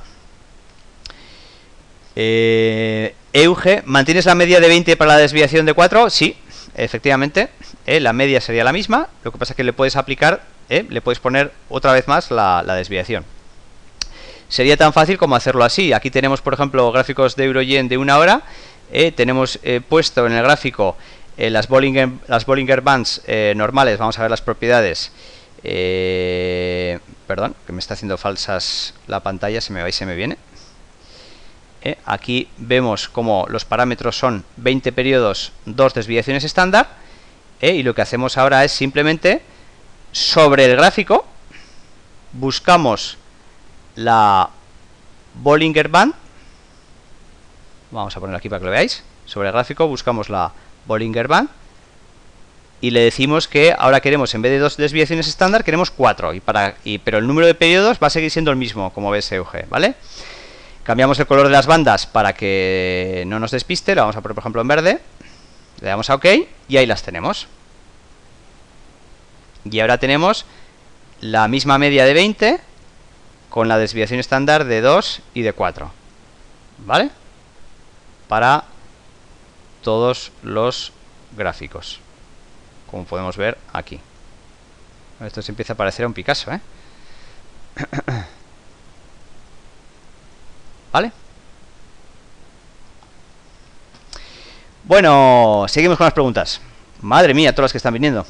Eh, Euge, ¿mantienes la media de veinte para la desviación de cuatro? Sí, efectivamente, eh, la media sería la misma, lo que pasa es que le puedes aplicar, eh, le puedes poner otra vez más la, la desviación. Sería tan fácil como hacerlo así. Aquí tenemos, por ejemplo, gráficos de euro-yen de una hora, eh, tenemos eh, puesto en el gráfico eh, las, Bollinger, las Bollinger Bands eh, normales, vamos a ver las propiedades. Eh, perdón, que me está haciendo falsas la pantalla, se me va y se me viene. Eh, aquí vemos como los parámetros son veinte periodos, dos desviaciones estándar, eh, y lo que hacemos ahora es simplemente sobre el gráfico buscamos la Bollinger Band. Vamos a ponerlo aquí para que lo veáis. Sobre el gráfico buscamos la Bollinger Band y le decimos que ahora queremos, en vez de dos desviaciones estándar, queremos cuatro, y para, y, pero el número de periodos va a seguir siendo el mismo, como ves, Euge, ¿vale? Cambiamos el color de las bandas para que no nos despiste, lo vamos a poner por ejemplo en verde, le damos a OK y ahí las tenemos. Y ahora tenemos la misma media de veinte con la desviación estándar de dos y de cuatro, ¿vale? Para todos los gráficos, como podemos ver aquí. Esto se empieza a parecer a un Picasso, ¿eh? ¿Vale? Bueno, seguimos con las preguntas. Madre mía, todas las que están viniendo.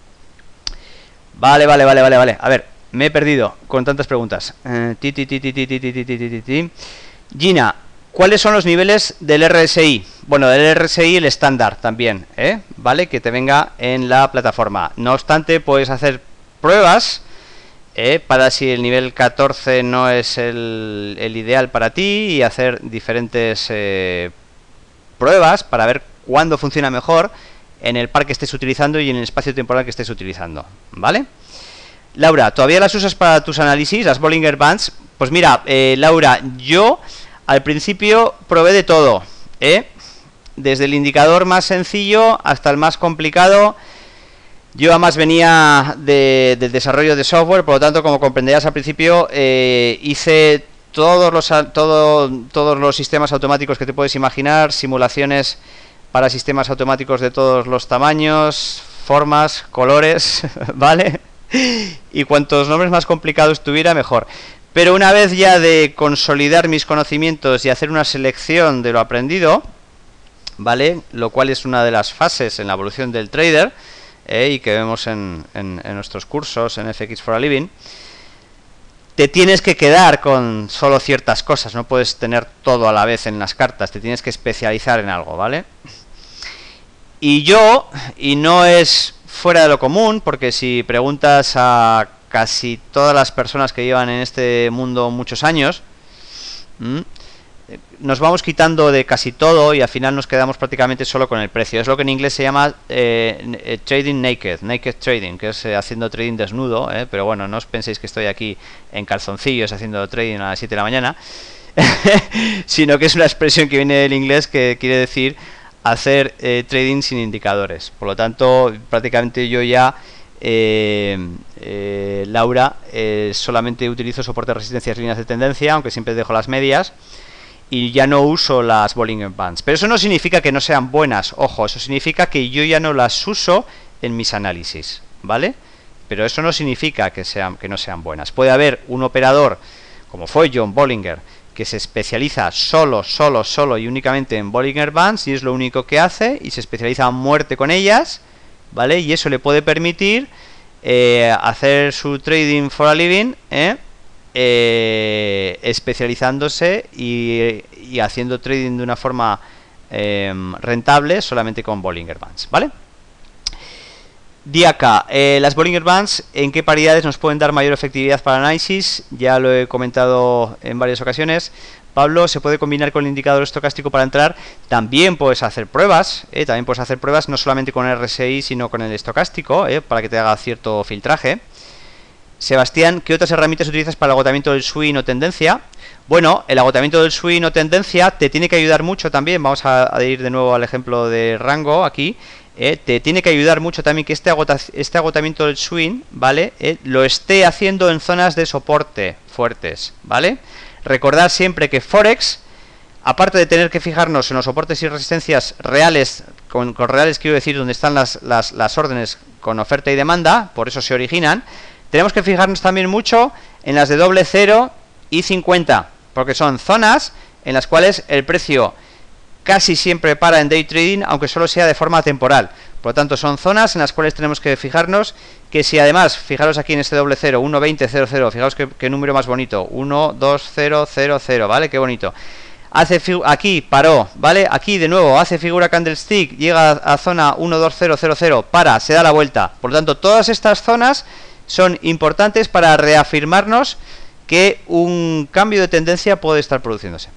Vale, vale, vale, vale, vale. A ver, me he perdido con tantas preguntas. Eh, ti, ti, ti, ti, ti, ti, ti, ti, ti, ti, ti. Gina, ¿cuáles son los niveles del R S I? Bueno, del R S I el estándar también, ¿eh? Vale, que te venga en la plataforma. No obstante, puedes hacer pruebas Eh, para si el nivel catorce no es el, el ideal para ti y hacer diferentes eh, pruebas para ver cuándo funciona mejor en el par que estés utilizando y en el espacio temporal que estés utilizando, ¿vale? Laura, ¿todavía las usas para tus análisis, las Bollinger Bands? Pues mira, eh, Laura, yo al principio probé de todo, ¿eh? Desde el indicador más sencillo hasta el más complicado. Yo además venía de, del desarrollo de software, por lo tanto, como comprenderás al principio, eh, hice todos los, todo, todos los sistemas automáticos que te puedes imaginar, simulaciones para sistemas automáticos de todos los tamaños, formas, colores, ¿vale? Y cuantos nombres más complicados tuviera, mejor. Pero una vez ya de consolidar mis conocimientos y hacer una selección de lo aprendido, ¿vale? Lo cual es una de las fases en la evolución del trader, Eh, y que vemos en, en, en nuestros cursos en F X for a Living, te tienes que quedar con solo ciertas cosas, no puedes tener todo a la vez en las cartas, te tienes que especializar en algo, ¿vale? Y yo, y no es fuera de lo común, porque si preguntas a casi todas las personas que llevan en este mundo muchos años, ¿m? nos vamos quitando de casi todo y al final nos quedamos prácticamente solo con el precio. Es lo que en inglés se llama eh, trading naked, naked trading, que es eh, haciendo trading desnudo, eh, pero bueno, no os penséis que estoy aquí en calzoncillos haciendo trading a las siete de la mañana, sino que es una expresión que viene del inglés que quiere decir hacer eh, trading sin indicadores. Por lo tanto, prácticamente yo ya, eh, eh, Laura, eh, solamente utilizo soporte, resistencias, líneas de tendencia, aunque siempre dejo las medias. Y ya no uso las Bollinger Bands. Pero eso no significa que no sean buenas. Ojo, eso significa que yo ya no las uso en mis análisis, ¿vale? Pero eso no significa que, sean, que no sean buenas. Puede haber un operador, como fue John Bollinger, que se especializa solo, solo, solo y únicamente en Bollinger Bands, y es lo único que hace, y se especializa a muerte con ellas, ¿vale? Y eso le puede permitir eh, hacer su trading for a living, ¿eh? Eh, especializándose y, y haciendo trading de una forma eh, rentable solamente con Bollinger Bands, ¿vale? Diaca, eh, las Bollinger Bands, ¿en qué paridades nos pueden dar mayor efectividad para análisis? Ya lo he comentado en varias ocasiones. Pablo, ¿se puede combinar con el indicador estocástico para entrar? También puedes hacer pruebas, ¿eh? También puedes hacer pruebas no solamente con el R S I, sino con el estocástico, ¿eh? Para que te haga cierto filtraje. Sebastián, ¿qué otras herramientas utilizas para el agotamiento del swing o tendencia? Bueno, el agotamiento del swing o tendencia te tiene que ayudar mucho también. Vamos a, a ir de nuevo al ejemplo de rango aquí. Eh, te tiene que ayudar mucho también que este, agota, este agotamiento del swing, ¿vale? Eh, lo esté haciendo en zonas de soporte fuertes, ¿vale? Recordad siempre que Forex, aparte de tener que fijarnos en los soportes y resistencias reales, con, con reales quiero decir donde están las, las, las órdenes con oferta y demanda, por eso se originan. Tenemos que fijarnos también mucho en las de doble cero y cincuenta, porque son zonas en las cuales el precio casi siempre para en day trading, aunque solo sea de forma temporal. Por lo tanto, son zonas en las cuales tenemos que fijarnos que si además, fijaros aquí en este doble cero, uno veinte cero cero, fijaos qué, qué número más bonito, uno dos cero cero cero, ¿vale? Qué bonito. Hace aquí paró, ¿vale? Aquí de nuevo hace figura candlestick, llega a, a zona uno dos cero cero cero, para, se da la vuelta. Por lo tanto, todas estas zonas son importantes para reafirmarnos que un cambio de tendencia puede estar produciéndose.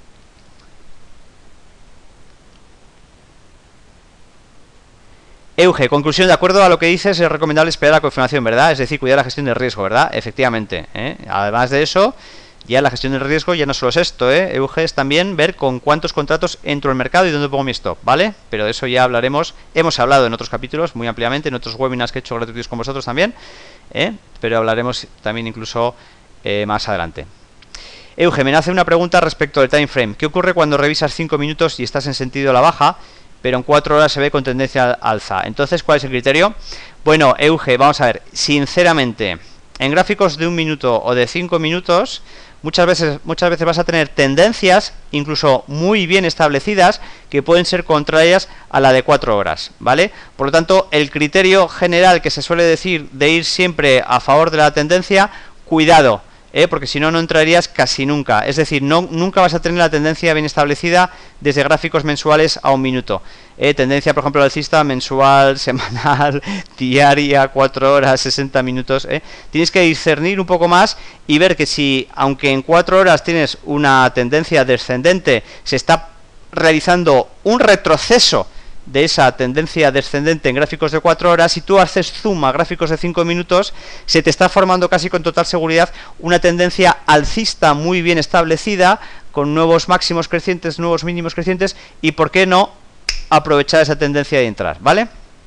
Euge, conclusión, de acuerdo a lo que dices, es recomendable esperar la confirmación, ¿verdad? Es decir, cuidar la gestión del riesgo, ¿verdad? Efectivamente, ¿eh? Además de eso, ya la gestión del riesgo ya no solo es esto, ¿eh? Euge, es también ver con cuántos contratos entro al mercado y dónde pongo mi stop, ¿vale? Pero de eso ya hablaremos, hemos hablado en otros capítulos muy ampliamente, en otros webinars que he hecho gratuitos con vosotros también, ¿eh? Pero hablaremos también incluso eh, más adelante. Euge, me hace una pregunta respecto del time frame. ¿Qué ocurre cuando revisas cinco minutos y estás en sentido a la baja, pero en cuatro horas se ve con tendencia al alza? Entonces, ¿cuál es el criterio? Bueno, Euge, vamos a ver, sinceramente, en gráficos de un minuto o de cinco minutos, muchas veces, muchas veces vas a tener tendencias, incluso muy bien establecidas, que pueden ser contrarias a la de cuatro horas, ¿vale? Por lo tanto, el criterio general que se suele decir de ir siempre a favor de la tendencia, cuidado, ¿eh? Porque si no, no entrarías casi nunca. Es decir, no, nunca vas a tener la tendencia bien establecida desde gráficos mensuales a un minuto. ¿eh? Tendencia, por ejemplo, alcista mensual, semanal, diaria, cuatro horas, sesenta minutos. ¿eh? Tienes que discernir un poco más y ver que si, aunque en cuatro horas tienes una tendencia descendente, se está realizando un retroceso de esa tendencia descendente en gráficos de cuatro horas, si tú haces zoom a gráficos de cinco minutos, se te está formando casi con total seguridad una tendencia alcista muy bien establecida, con nuevos máximos crecientes, nuevos mínimos crecientes, y por qué no aprovechar esa tendencia y entrar, ¿vale?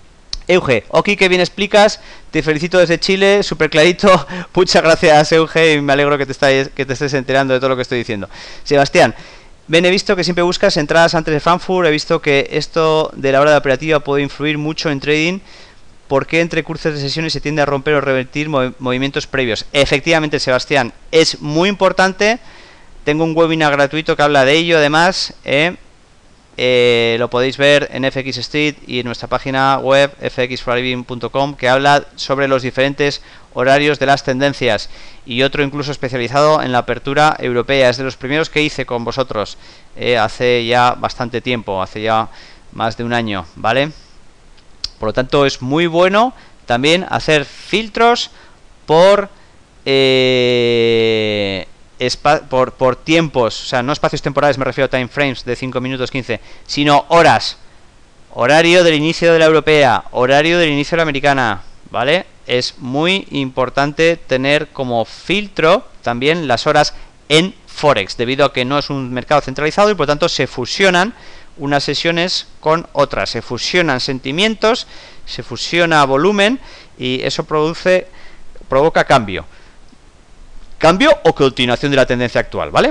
Euge, ok, que bien explicas, te felicito desde Chile, súper clarito, muchas gracias Euge, y me alegro que te, estáis, que te estés enterando de todo lo que estoy diciendo. Sebastián, bien, he visto que siempre buscas entradas antes de Frankfurt, he visto que esto de la hora de operativa puede influir mucho en trading. ¿Por qué entre cruces de sesiones se tiende a romper o revertir mov movimientos previos? Efectivamente, Sebastián, es muy importante. Tengo un webinar gratuito que habla de ello, además, ¿eh? eh, lo podéis ver en F X Street y en nuestra página web f x for a living punto com, que habla sobre los diferentes horarios de las tendencias, y otro incluso especializado en la apertura europea. Es de los primeros que hice con vosotros eh, hace ya bastante tiempo, hace ya más de un año, ¿vale? Por lo tanto, es muy bueno también hacer filtros por eh, por, por tiempos, o sea, no espacios temporales, me refiero a time frames de cinco minutos quince, sino horas. Horario del inicio de la europea, horario del inicio de la americana, ¿vale? Es muy importante tener como filtro también las horas en Forex, debido a que no es un mercado centralizado y por tanto se fusionan unas sesiones con otras, se fusionan sentimientos, se fusiona volumen y eso produce, provoca cambio. Cambio o continuación de la tendencia actual, ¿vale?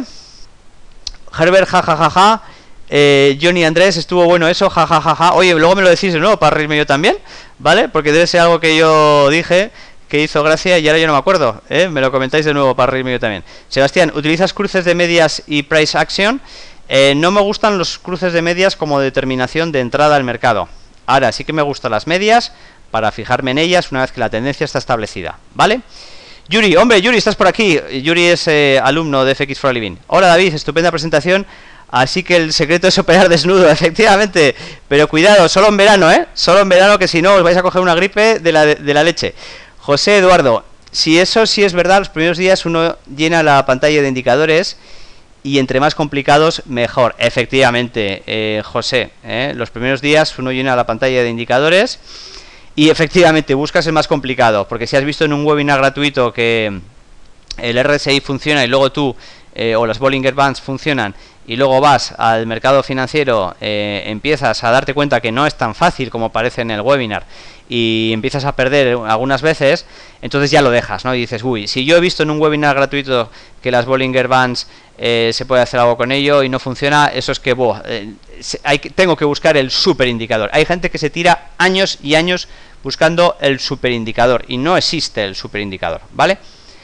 Herbert, jajajaja. Ja, ja, ja. eh, Johnny Andrés, estuvo bueno eso, jajajaja. Ja, ja. Oye, luego me lo decís de nuevo para reírme yo también, ¿vale? Porque debe ser algo que yo dije que hizo gracia y ahora yo no me acuerdo, ¿eh? Me lo comentáis de nuevo para reírme yo también. Sebastián, ¿utilizas cruces de medias y price action? Eh, no me gustan los cruces de medias como determinación de entrada al mercado. Ahora sí que me gustan las medias para fijarme en ellas una vez que la tendencia está establecida, ¿vale? Yuri, hombre, Yuri, estás por aquí. Yuri es eh, alumno de F X for a Living. Hola David, estupenda presentación. Así que el secreto es operar desnudo, efectivamente. Pero cuidado, solo en verano, ¿eh? Solo en verano, que si no os vais a coger una gripe de la, de, de la leche. José Eduardo, si eso sí es verdad, los primeros días uno llena la pantalla de indicadores y entre más complicados, mejor. Efectivamente, eh, José, ¿eh? Los primeros días uno llena la pantalla de indicadores y efectivamente buscas el más complicado, porque si has visto en un webinar gratuito que el R S I funciona y luego tú, eh, o las Bollinger Bands funcionan, y luego vas al mercado financiero, eh, empiezas a darte cuenta que no es tan fácil como parece en el webinar, y empiezas a perder algunas veces, entonces ya lo dejas, ¿no? Y dices, uy, si yo he visto en un webinar gratuito que las Bollinger Bands eh, se puede hacer algo con ello y no funciona, eso es que, boh, eh, hay, tengo que buscar el superindicador. Hay gente que se tira años y años buscando el superindicador y no existe el superindicador, ¿vale?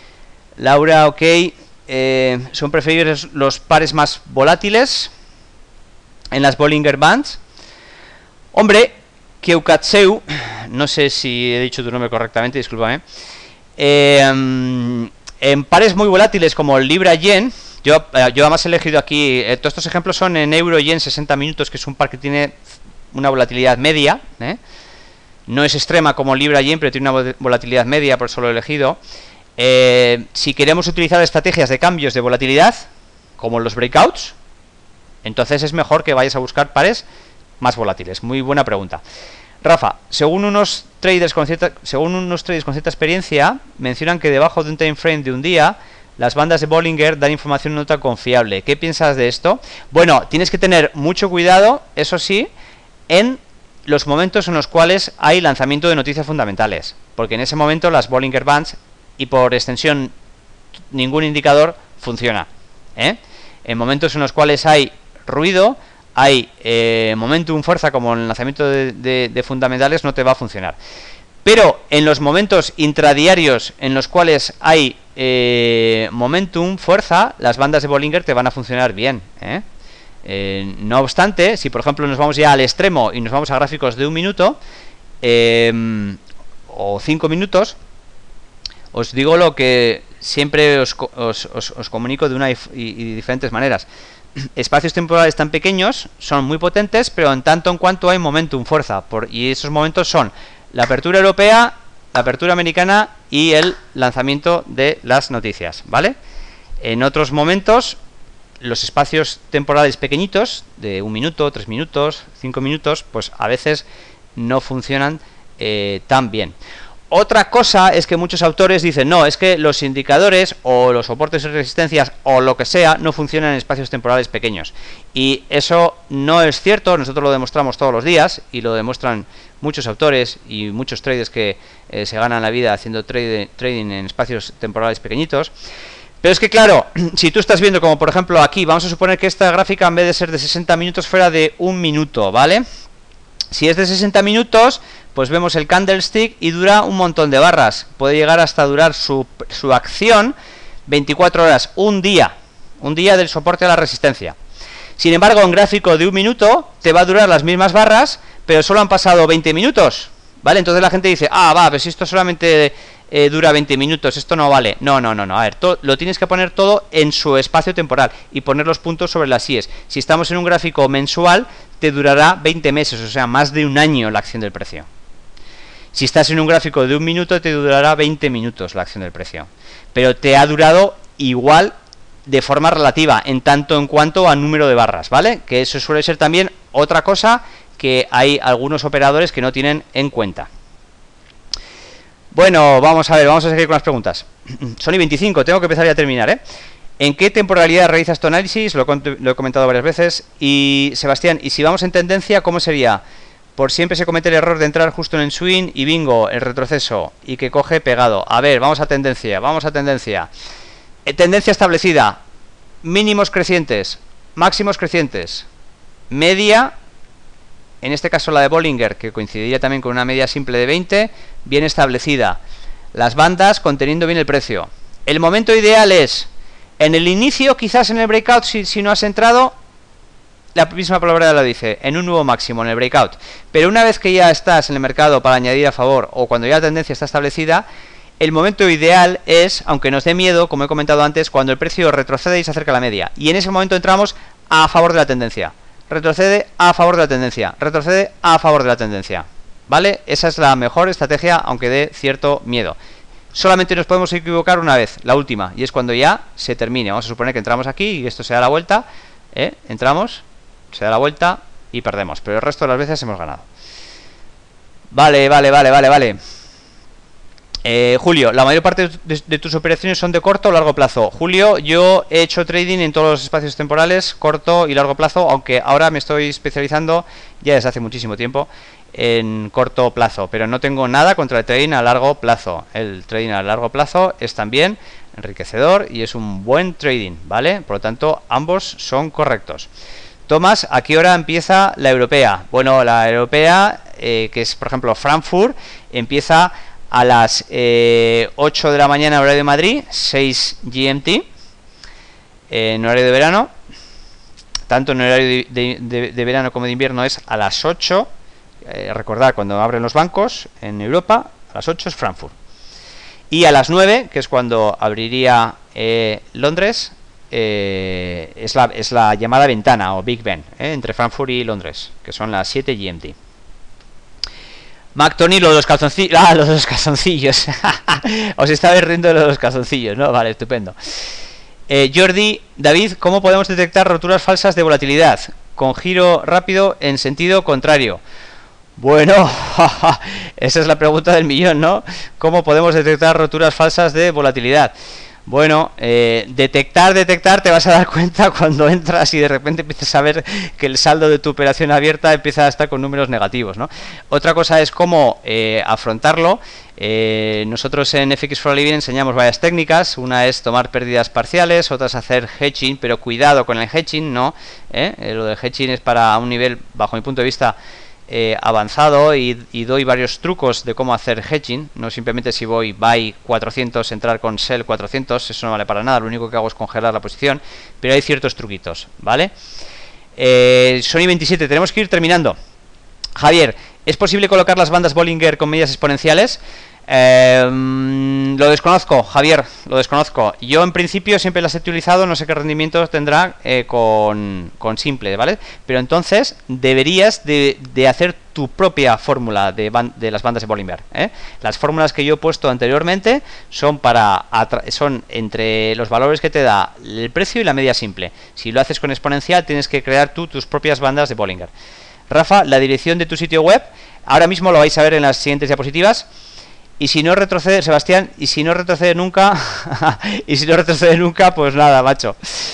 Laura, ok, eh, son preferibles los pares más volátiles en las Bollinger Bands. Hombre, Keukatseu, no sé si he dicho tu nombre correctamente, discúlpame. Eh, en pares muy volátiles como el Libra-Yen, yo, yo además he elegido aquí, eh, todos estos ejemplos son en Euro-Yen sesenta minutos, que es un par que tiene una volatilidad media, ¿eh? No es extrema como Libra-Yen, pero tiene una volatilidad media, por eso lo he elegido. Eh, si queremos utilizar estrategias de cambios de volatilidad, como los breakouts, entonces es mejor que vayas a buscar pares más volátiles. Muy buena pregunta. Rafa, según unos traders con cierta, según unos traders con cierta experiencia, mencionan que debajo de un time frame de un día, las bandas de Bollinger dan información no tan confiable. ¿Qué piensas de esto? Bueno, tienes que tener mucho cuidado, eso sí, en los momentos en los cuales hay lanzamiento de noticias fundamentales, porque en ese momento las Bollinger Bands y por extensión ningún indicador funciona, ¿eh? En momentos en los cuales hay ruido, hay eh, momentum, fuerza, como en el lanzamiento de, de, de fundamentales, no te va a funcionar. Pero en los momentos intradiarios en los cuales hay eh, momentum, fuerza, las bandas de Bollinger te van a funcionar bien, ¿eh? Eh, no obstante, si por ejemplo nos vamos ya al extremo y nos vamos a gráficos de un minuto eh, o cinco minutos, os digo lo que siempre os, os, os, os comunico de una y, y diferentes maneras. Espacios temporales tan pequeños son muy potentes, pero en tanto en cuanto hay momentum, fuerza, por, y esos momentos son la apertura europea, la apertura americana y el lanzamiento de las noticias, ¿vale? En otros momentos, los espacios temporales pequeñitos, de un minuto, tres minutos, cinco minutos, pues a veces no funcionan eh, tan bien. Otra cosa es que muchos autores dicen, no, es que los indicadores o los soportes y resistencias o lo que sea no funcionan en espacios temporales pequeños. Y eso no es cierto, nosotros lo demostramos todos los días y lo demuestran muchos autores y muchos traders que eh, se ganan la vida haciendo trade, trading en espacios temporales pequeñitos. Pero es que claro, si tú estás viendo como por ejemplo aquí, vamos a suponer que esta gráfica en vez de ser de sesenta minutos fuera de un minuto, ¿vale? Si es de sesenta minutos, pues vemos el candlestick y dura un montón de barras. Puede llegar hasta durar su, su acción veinticuatro horas, un día. Un día del soporte a la resistencia. Sin embargo, en gráfico de un minuto te va a durar las mismas barras, pero solo han pasado veinte minutos, ¿vale? Entonces la gente dice, ah, va, pero si esto solamente eh, dura veinte minutos, esto no vale. No, no, no, no, a ver, lo tienes que poner todo en su espacio temporal y poner los puntos sobre las íes. Si estamos en un gráfico mensual, te durará veinte meses, o sea, más de un año la acción del precio. Si estás en un gráfico de un minuto, te durará veinte minutos la acción del precio. Pero te ha durado igual de forma relativa, en tanto en cuanto a número de barras, ¿vale? Que eso suele ser también otra cosa que hay algunos operadores que no tienen en cuenta. Bueno, vamos a ver, vamos a seguir con las preguntas. Sony veinticinco, tengo que empezar ya a terminar, ¿eh? ¿En qué temporalidad realizas tu análisis? Lo, lo he comentado varias veces. Y, Sebastián, y si vamos en tendencia, ¿cómo sería? Por siempre se comete el error de entrar justo en el swing y bingo, el retroceso, y que coge pegado. A ver, vamos a tendencia, vamos a tendencia. Eh, tendencia establecida, mínimos crecientes, máximos crecientes, media, en este caso la de Bollinger, que coincidiría también con una media simple de veinte, bien establecida. Las bandas conteniendo bien el precio. El momento ideal es, en el inicio, quizás en el breakout, si, si no has entrado, la misma palabra lo dice, en un nuevo máximo, en el breakout. Pero una vez que ya estás en el mercado para añadir a favor, o cuando ya la tendencia está establecida, el momento ideal es, aunque nos dé miedo, como he comentado antes, cuando el precio retrocede y se acerca a la media. Y en ese momento entramos a favor de la tendencia. Retrocede a favor de la tendencia. Retrocede a favor de la tendencia. ¿Vale? Esa es la mejor estrategia, aunque dé cierto miedo. Solamente nos podemos equivocar una vez, la última, y es cuando ya se termine. Vamos a suponer que entramos aquí y esto se da la vuelta. ¿eh? Entramos, se da la vuelta y perdemos. Pero el resto de las veces hemos ganado. Vale, vale, vale, vale, vale. Eh, Julio, la mayor parte de, de tus operaciones son de corto o largo plazo. Julio, yo he hecho trading en todos los espacios temporales, corto y largo plazo, aunque ahora me estoy especializando ya desde hace muchísimo tiempo en corto plazo, pero no tengo nada contra el trading a largo plazo. El trading a largo plazo es también enriquecedor y es un buen trading, ¿vale? Por lo tanto, ambos son correctos. Tomás, ¿a qué hora empieza la europea? Bueno, la europea, eh, que es por ejemplo Frankfurt, empieza a las eh, ocho de la mañana horario de Madrid, seis G M T, eh, en horario de verano. Tanto en horario de, de, de, de verano como de invierno es a las ocho. Eh, recordad, cuando abren los bancos en Europa, a las ocho es Frankfurt. Y a las nueve, que es cuando abriría eh, Londres, eh, es, la, es la llamada ventana o Big Ben, eh, entre Frankfurt y Londres, que son las siete G M T. Mac Tony, lo de los calzoncillos. Ah, lo de los calzoncillos. Os estabais riendo de lo de los calzoncillos, ¿no? Vale, estupendo. Eh, Jordi, David, ¿cómo podemos detectar roturas falsas de volatilidad? Con giro rápido en sentido contrario. Bueno, esa es la pregunta del millón, ¿no? ¿Cómo podemos detectar roturas falsas de volatilidad? Bueno, eh, detectar, detectar, te vas a dar cuenta cuando entras y de repente empiezas a ver que el saldo de tu operación abierta empieza a estar con números negativos, ¿no? Otra cosa es cómo eh, afrontarlo. Eh, nosotros en F X for a Living enseñamos varias técnicas. Una es tomar pérdidas parciales, otra es hacer hedging, pero cuidado con el hedging, ¿no? ¿Eh? Eh, lo del hedging es para un nivel, bajo mi punto de vista, Eh, avanzado y, y doy varios trucos de cómo hacer hedging. No simplemente si voy buy cuatrocientos, entrar con sell cuatrocientos, eso no vale para nada, lo único que hago es congelar la posición, pero hay ciertos truquitos, ¿vale? Eh, Sony veintisiete, tenemos que ir terminando. Javier, ¿es posible colocar las bandas Bollinger con medias exponenciales? Eh, lo desconozco, Javier, lo desconozco. Yo en principio siempre las he utilizado, no sé qué rendimiento tendrá eh, con, con simple, ¿vale? Pero entonces deberías de, de hacer tu propia fórmula de, de las bandas de Bollinger, ¿eh? Las fórmulas que yo he puesto anteriormente son para son entre los valores que te da el precio y la media simple. Si lo haces con exponencial tienes que crear tú tus propias bandas de Bollinger. Rafa, la dirección de tu sitio web, ahora mismo lo vais a ver en las siguientes diapositivas. Y si no retrocede, Sebastián, y si no retrocede nunca, y si no retrocede nunca, pues nada, macho.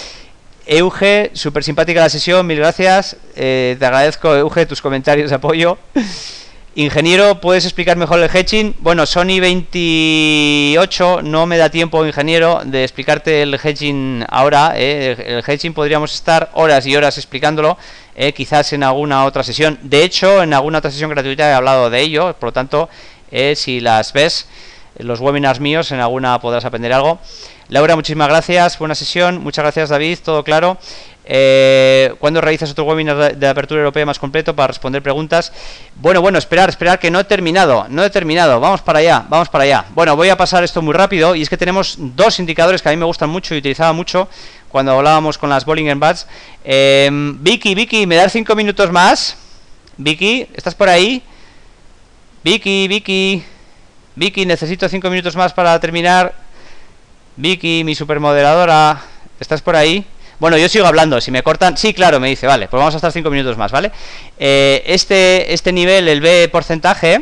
Euge, súper simpática la sesión, mil gracias. Eh, te agradezco, Euge, tus comentarios de apoyo. Ingeniero, ¿puedes explicar mejor el hedging? Bueno, Sony veintiocho, no me da tiempo, ingeniero, de explicarte el hedging ahora. Eh. El hedging podríamos estar horas y horas explicándolo, eh, quizás en alguna otra sesión. De hecho, en alguna otra sesión gratuita he hablado de ello, por lo tanto... Eh, si las ves, los webinars míos, en alguna podrás aprender algo. Laura, muchísimas gracias, buena sesión, muchas gracias David, todo claro. Eh, ¿Cuándo realizas otro webinar de, de apertura europea más completo para responder preguntas? Bueno, bueno, esperar, esperar, que no he terminado, no he terminado, vamos para allá, vamos para allá. Bueno, voy a pasar esto muy rápido, y es que tenemos dos indicadores que a mí me gustan mucho y utilizaba mucho cuando hablábamos con las Bollinger Bands. Eh, Vicky, Vicky, ¿me das cinco minutos más? Vicky, ¿estás por ahí? Vicky, Vicky, Vicky, necesito cinco minutos más para terminar. Vicky, mi supermoderadora, ¿estás por ahí? Bueno, yo sigo hablando, si me cortan... Sí, claro, me dice, vale, pues vamos a estar cinco minutos más, ¿vale? Eh, este, este nivel, el B porcentaje,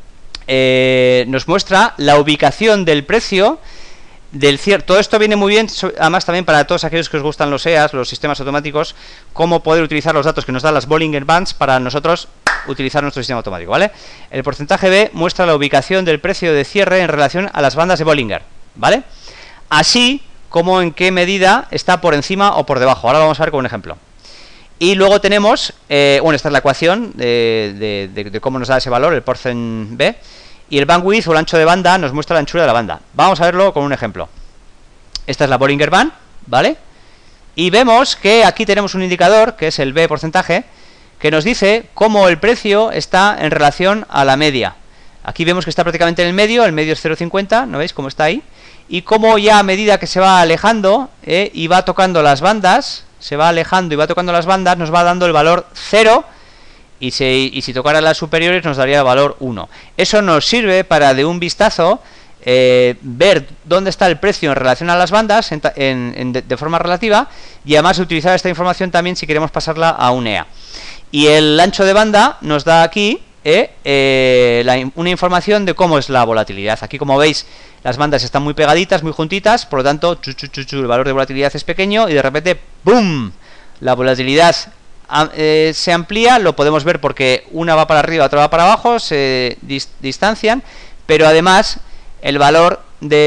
eh, nos muestra la ubicación del precio del cierre. Todo esto viene muy bien, además también para todos aquellos que os gustan los E A S, los sistemas automáticos, cómo poder utilizar los datos que nos dan las Bollinger Bands para nosotros utilizar nuestro sistema automático, ¿vale? El porcentaje B muestra la ubicación del precio de cierre en relación a las bandas de Bollinger, ¿vale? Así como en qué medida está por encima o por debajo. Ahora vamos a ver con un ejemplo. Y luego tenemos, eh, bueno, esta es la ecuación de, de, de, de cómo nos da ese valor, el porcent B, y el bandwidth o el ancho de banda nos muestra la anchura de la banda. Vamos a verlo con un ejemplo. Esta es la Bollinger Band, ¿vale? Y vemos que aquí tenemos un indicador, que es el B porcentaje, que nos dice cómo el precio está en relación a la media. Aquí vemos que está prácticamente en el medio, el medio es cero coma cincuenta, ¿no veis cómo está ahí? Y como ya a medida que se va alejando eh, y va tocando las bandas, se va alejando y va tocando las bandas, nos va dando el valor cero, y, se, y si tocara las superiores nos daría el valor uno. Eso nos sirve para de un vistazo eh, ver dónde está el precio en relación a las bandas en, en, en de, de forma relativa, y además utilizar esta información también si queremos pasarla a un E A. Y el ancho de banda nos da aquí eh, eh, la, una información de cómo es la volatilidad. Aquí, como veis, las bandas están muy pegaditas, muy juntitas, por lo tanto, chu, chu, chu, chu, el valor de volatilidad es pequeño, y de repente, ¡boom!, la volatilidad eh, se amplía. Lo podemos ver porque una va para arriba, otra va para abajo, se dis distancian, pero además el valor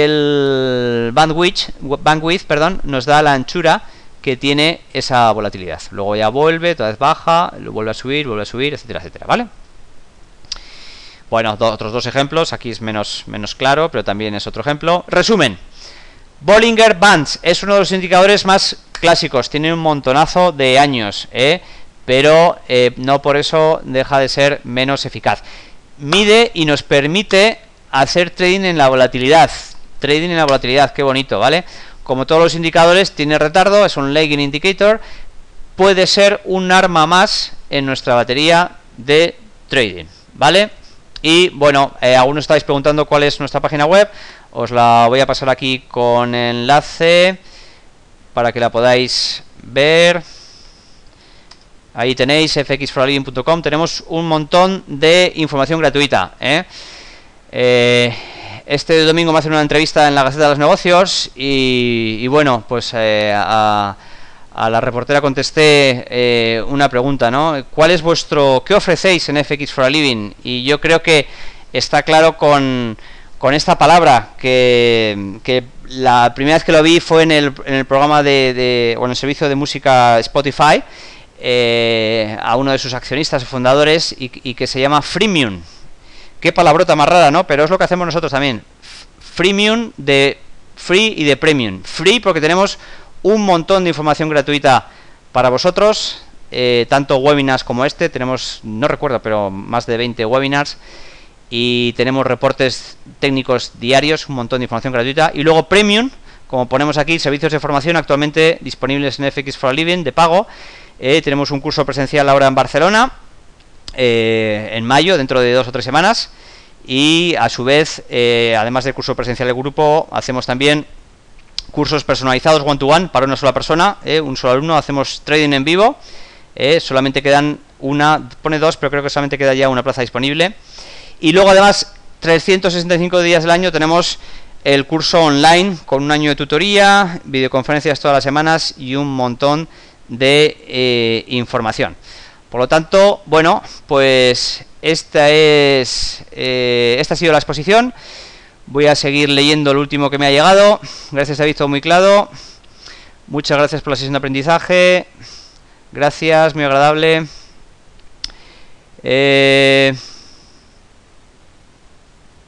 del bandwidth, bandwidth perdón, nos da la anchura que tiene esa volatilidad. Luego ya vuelve, otra vez baja, vuelve a subir, vuelve a subir, etcétera, etcétera, ¿vale? Bueno, do, otros dos ejemplos, aquí es menos, menos claro, pero también es otro ejemplo. Resumen, Bollinger Bands es uno de los indicadores más clásicos, tiene un montonazo de años, ¿eh? pero eh, no por eso deja de ser menos eficaz. Mide y nos permite hacer trading en la volatilidad, trading en la volatilidad, qué bonito, ¿vale? Como todos los indicadores, tiene retardo, es un lagging indicator, puede ser un arma más en nuestra batería de trading, ¿vale? Y bueno, eh, algunos estáis preguntando cuál es nuestra página web, os la voy a pasar aquí con enlace para que la podáis ver. Ahí tenéis f x for a living punto com, tenemos un montón de información gratuita, ¿eh? Eh, este domingo me hacen una entrevista en la Gaceta de los Negocios y, y bueno, pues eh, a, a la reportera contesté eh, una pregunta, ¿no? ¿Cuál es vuestro, qué ofrecéis en F X for a Living? Y yo creo que está claro con, con esta palabra, que, que la primera vez que lo vi fue en el, en el programa de, de, o en el servicio de música Spotify, eh, a uno de sus accionistas o fundadores, y, y que se llama freemium. Qué palabrota más rara, ¿no? Pero es lo que hacemos nosotros también. Freemium, de free y de premium. Free porque tenemos un montón de información gratuita para vosotros, eh, tanto webinars como este, tenemos, no recuerdo, pero más de veinte webinars, y tenemos reportes técnicos diarios, un montón de información gratuita. Y luego premium, como ponemos aquí, servicios de formación actualmente disponibles en F X for a Living, de pago. Eh, tenemos un curso presencial ahora en Barcelona, Eh, en mayo, dentro de dos o tres semanas, y a su vez, eh, además del curso presencial del grupo, hacemos también cursos personalizados one to one para una sola persona, eh, un solo alumno. Hacemos trading en vivo, eh, solamente quedan una, pone dos, pero creo que solamente queda ya una plaza disponible. Y luego además, trescientos sesenta y cinco días del año tenemos el curso online con un año de tutoría, videoconferencias todas las semanas y un montón de eh, información. Por lo tanto, bueno, pues esta es eh, esta ha sido la exposición. Voy a seguir leyendo lo último que me ha llegado. Gracias, David, todo muy claro. Muchas gracias por la sesión de aprendizaje. Gracias, muy agradable. Eh,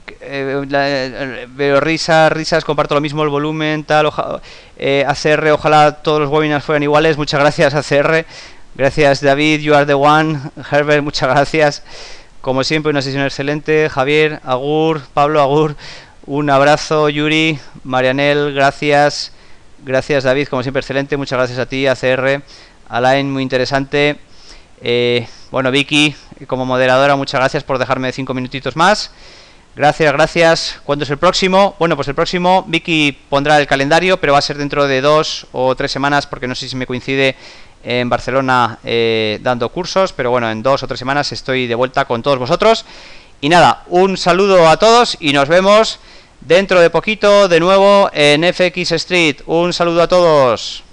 eh, la, eh, veo risas, risas, comparto lo mismo, el volumen, tal, oja, eh, A C R, ojalá todos los webinars fueran iguales, muchas gracias A C R, gracias David, you are the one, Herbert, muchas gracias, como siempre una sesión excelente, Javier, Agur, Pablo, Agur, un abrazo, Yuri, Marianel, gracias, gracias David, como siempre excelente, muchas gracias a ti, A C R, Alain, muy interesante, eh, bueno, Vicky, como moderadora, muchas gracias por dejarme cinco minutitos más. Gracias, gracias. ¿Cuándo es el próximo? Bueno, pues el próximo, Vicky pondrá el calendario, pero va a ser dentro de dos o tres semanas, porque no sé si me coincide en Barcelona eh, dando cursos, pero bueno, en dos o tres semanas estoy de vuelta con todos vosotros. Y nada, un saludo a todos y nos vemos dentro de poquito de nuevo en F X Street. Un saludo a todos.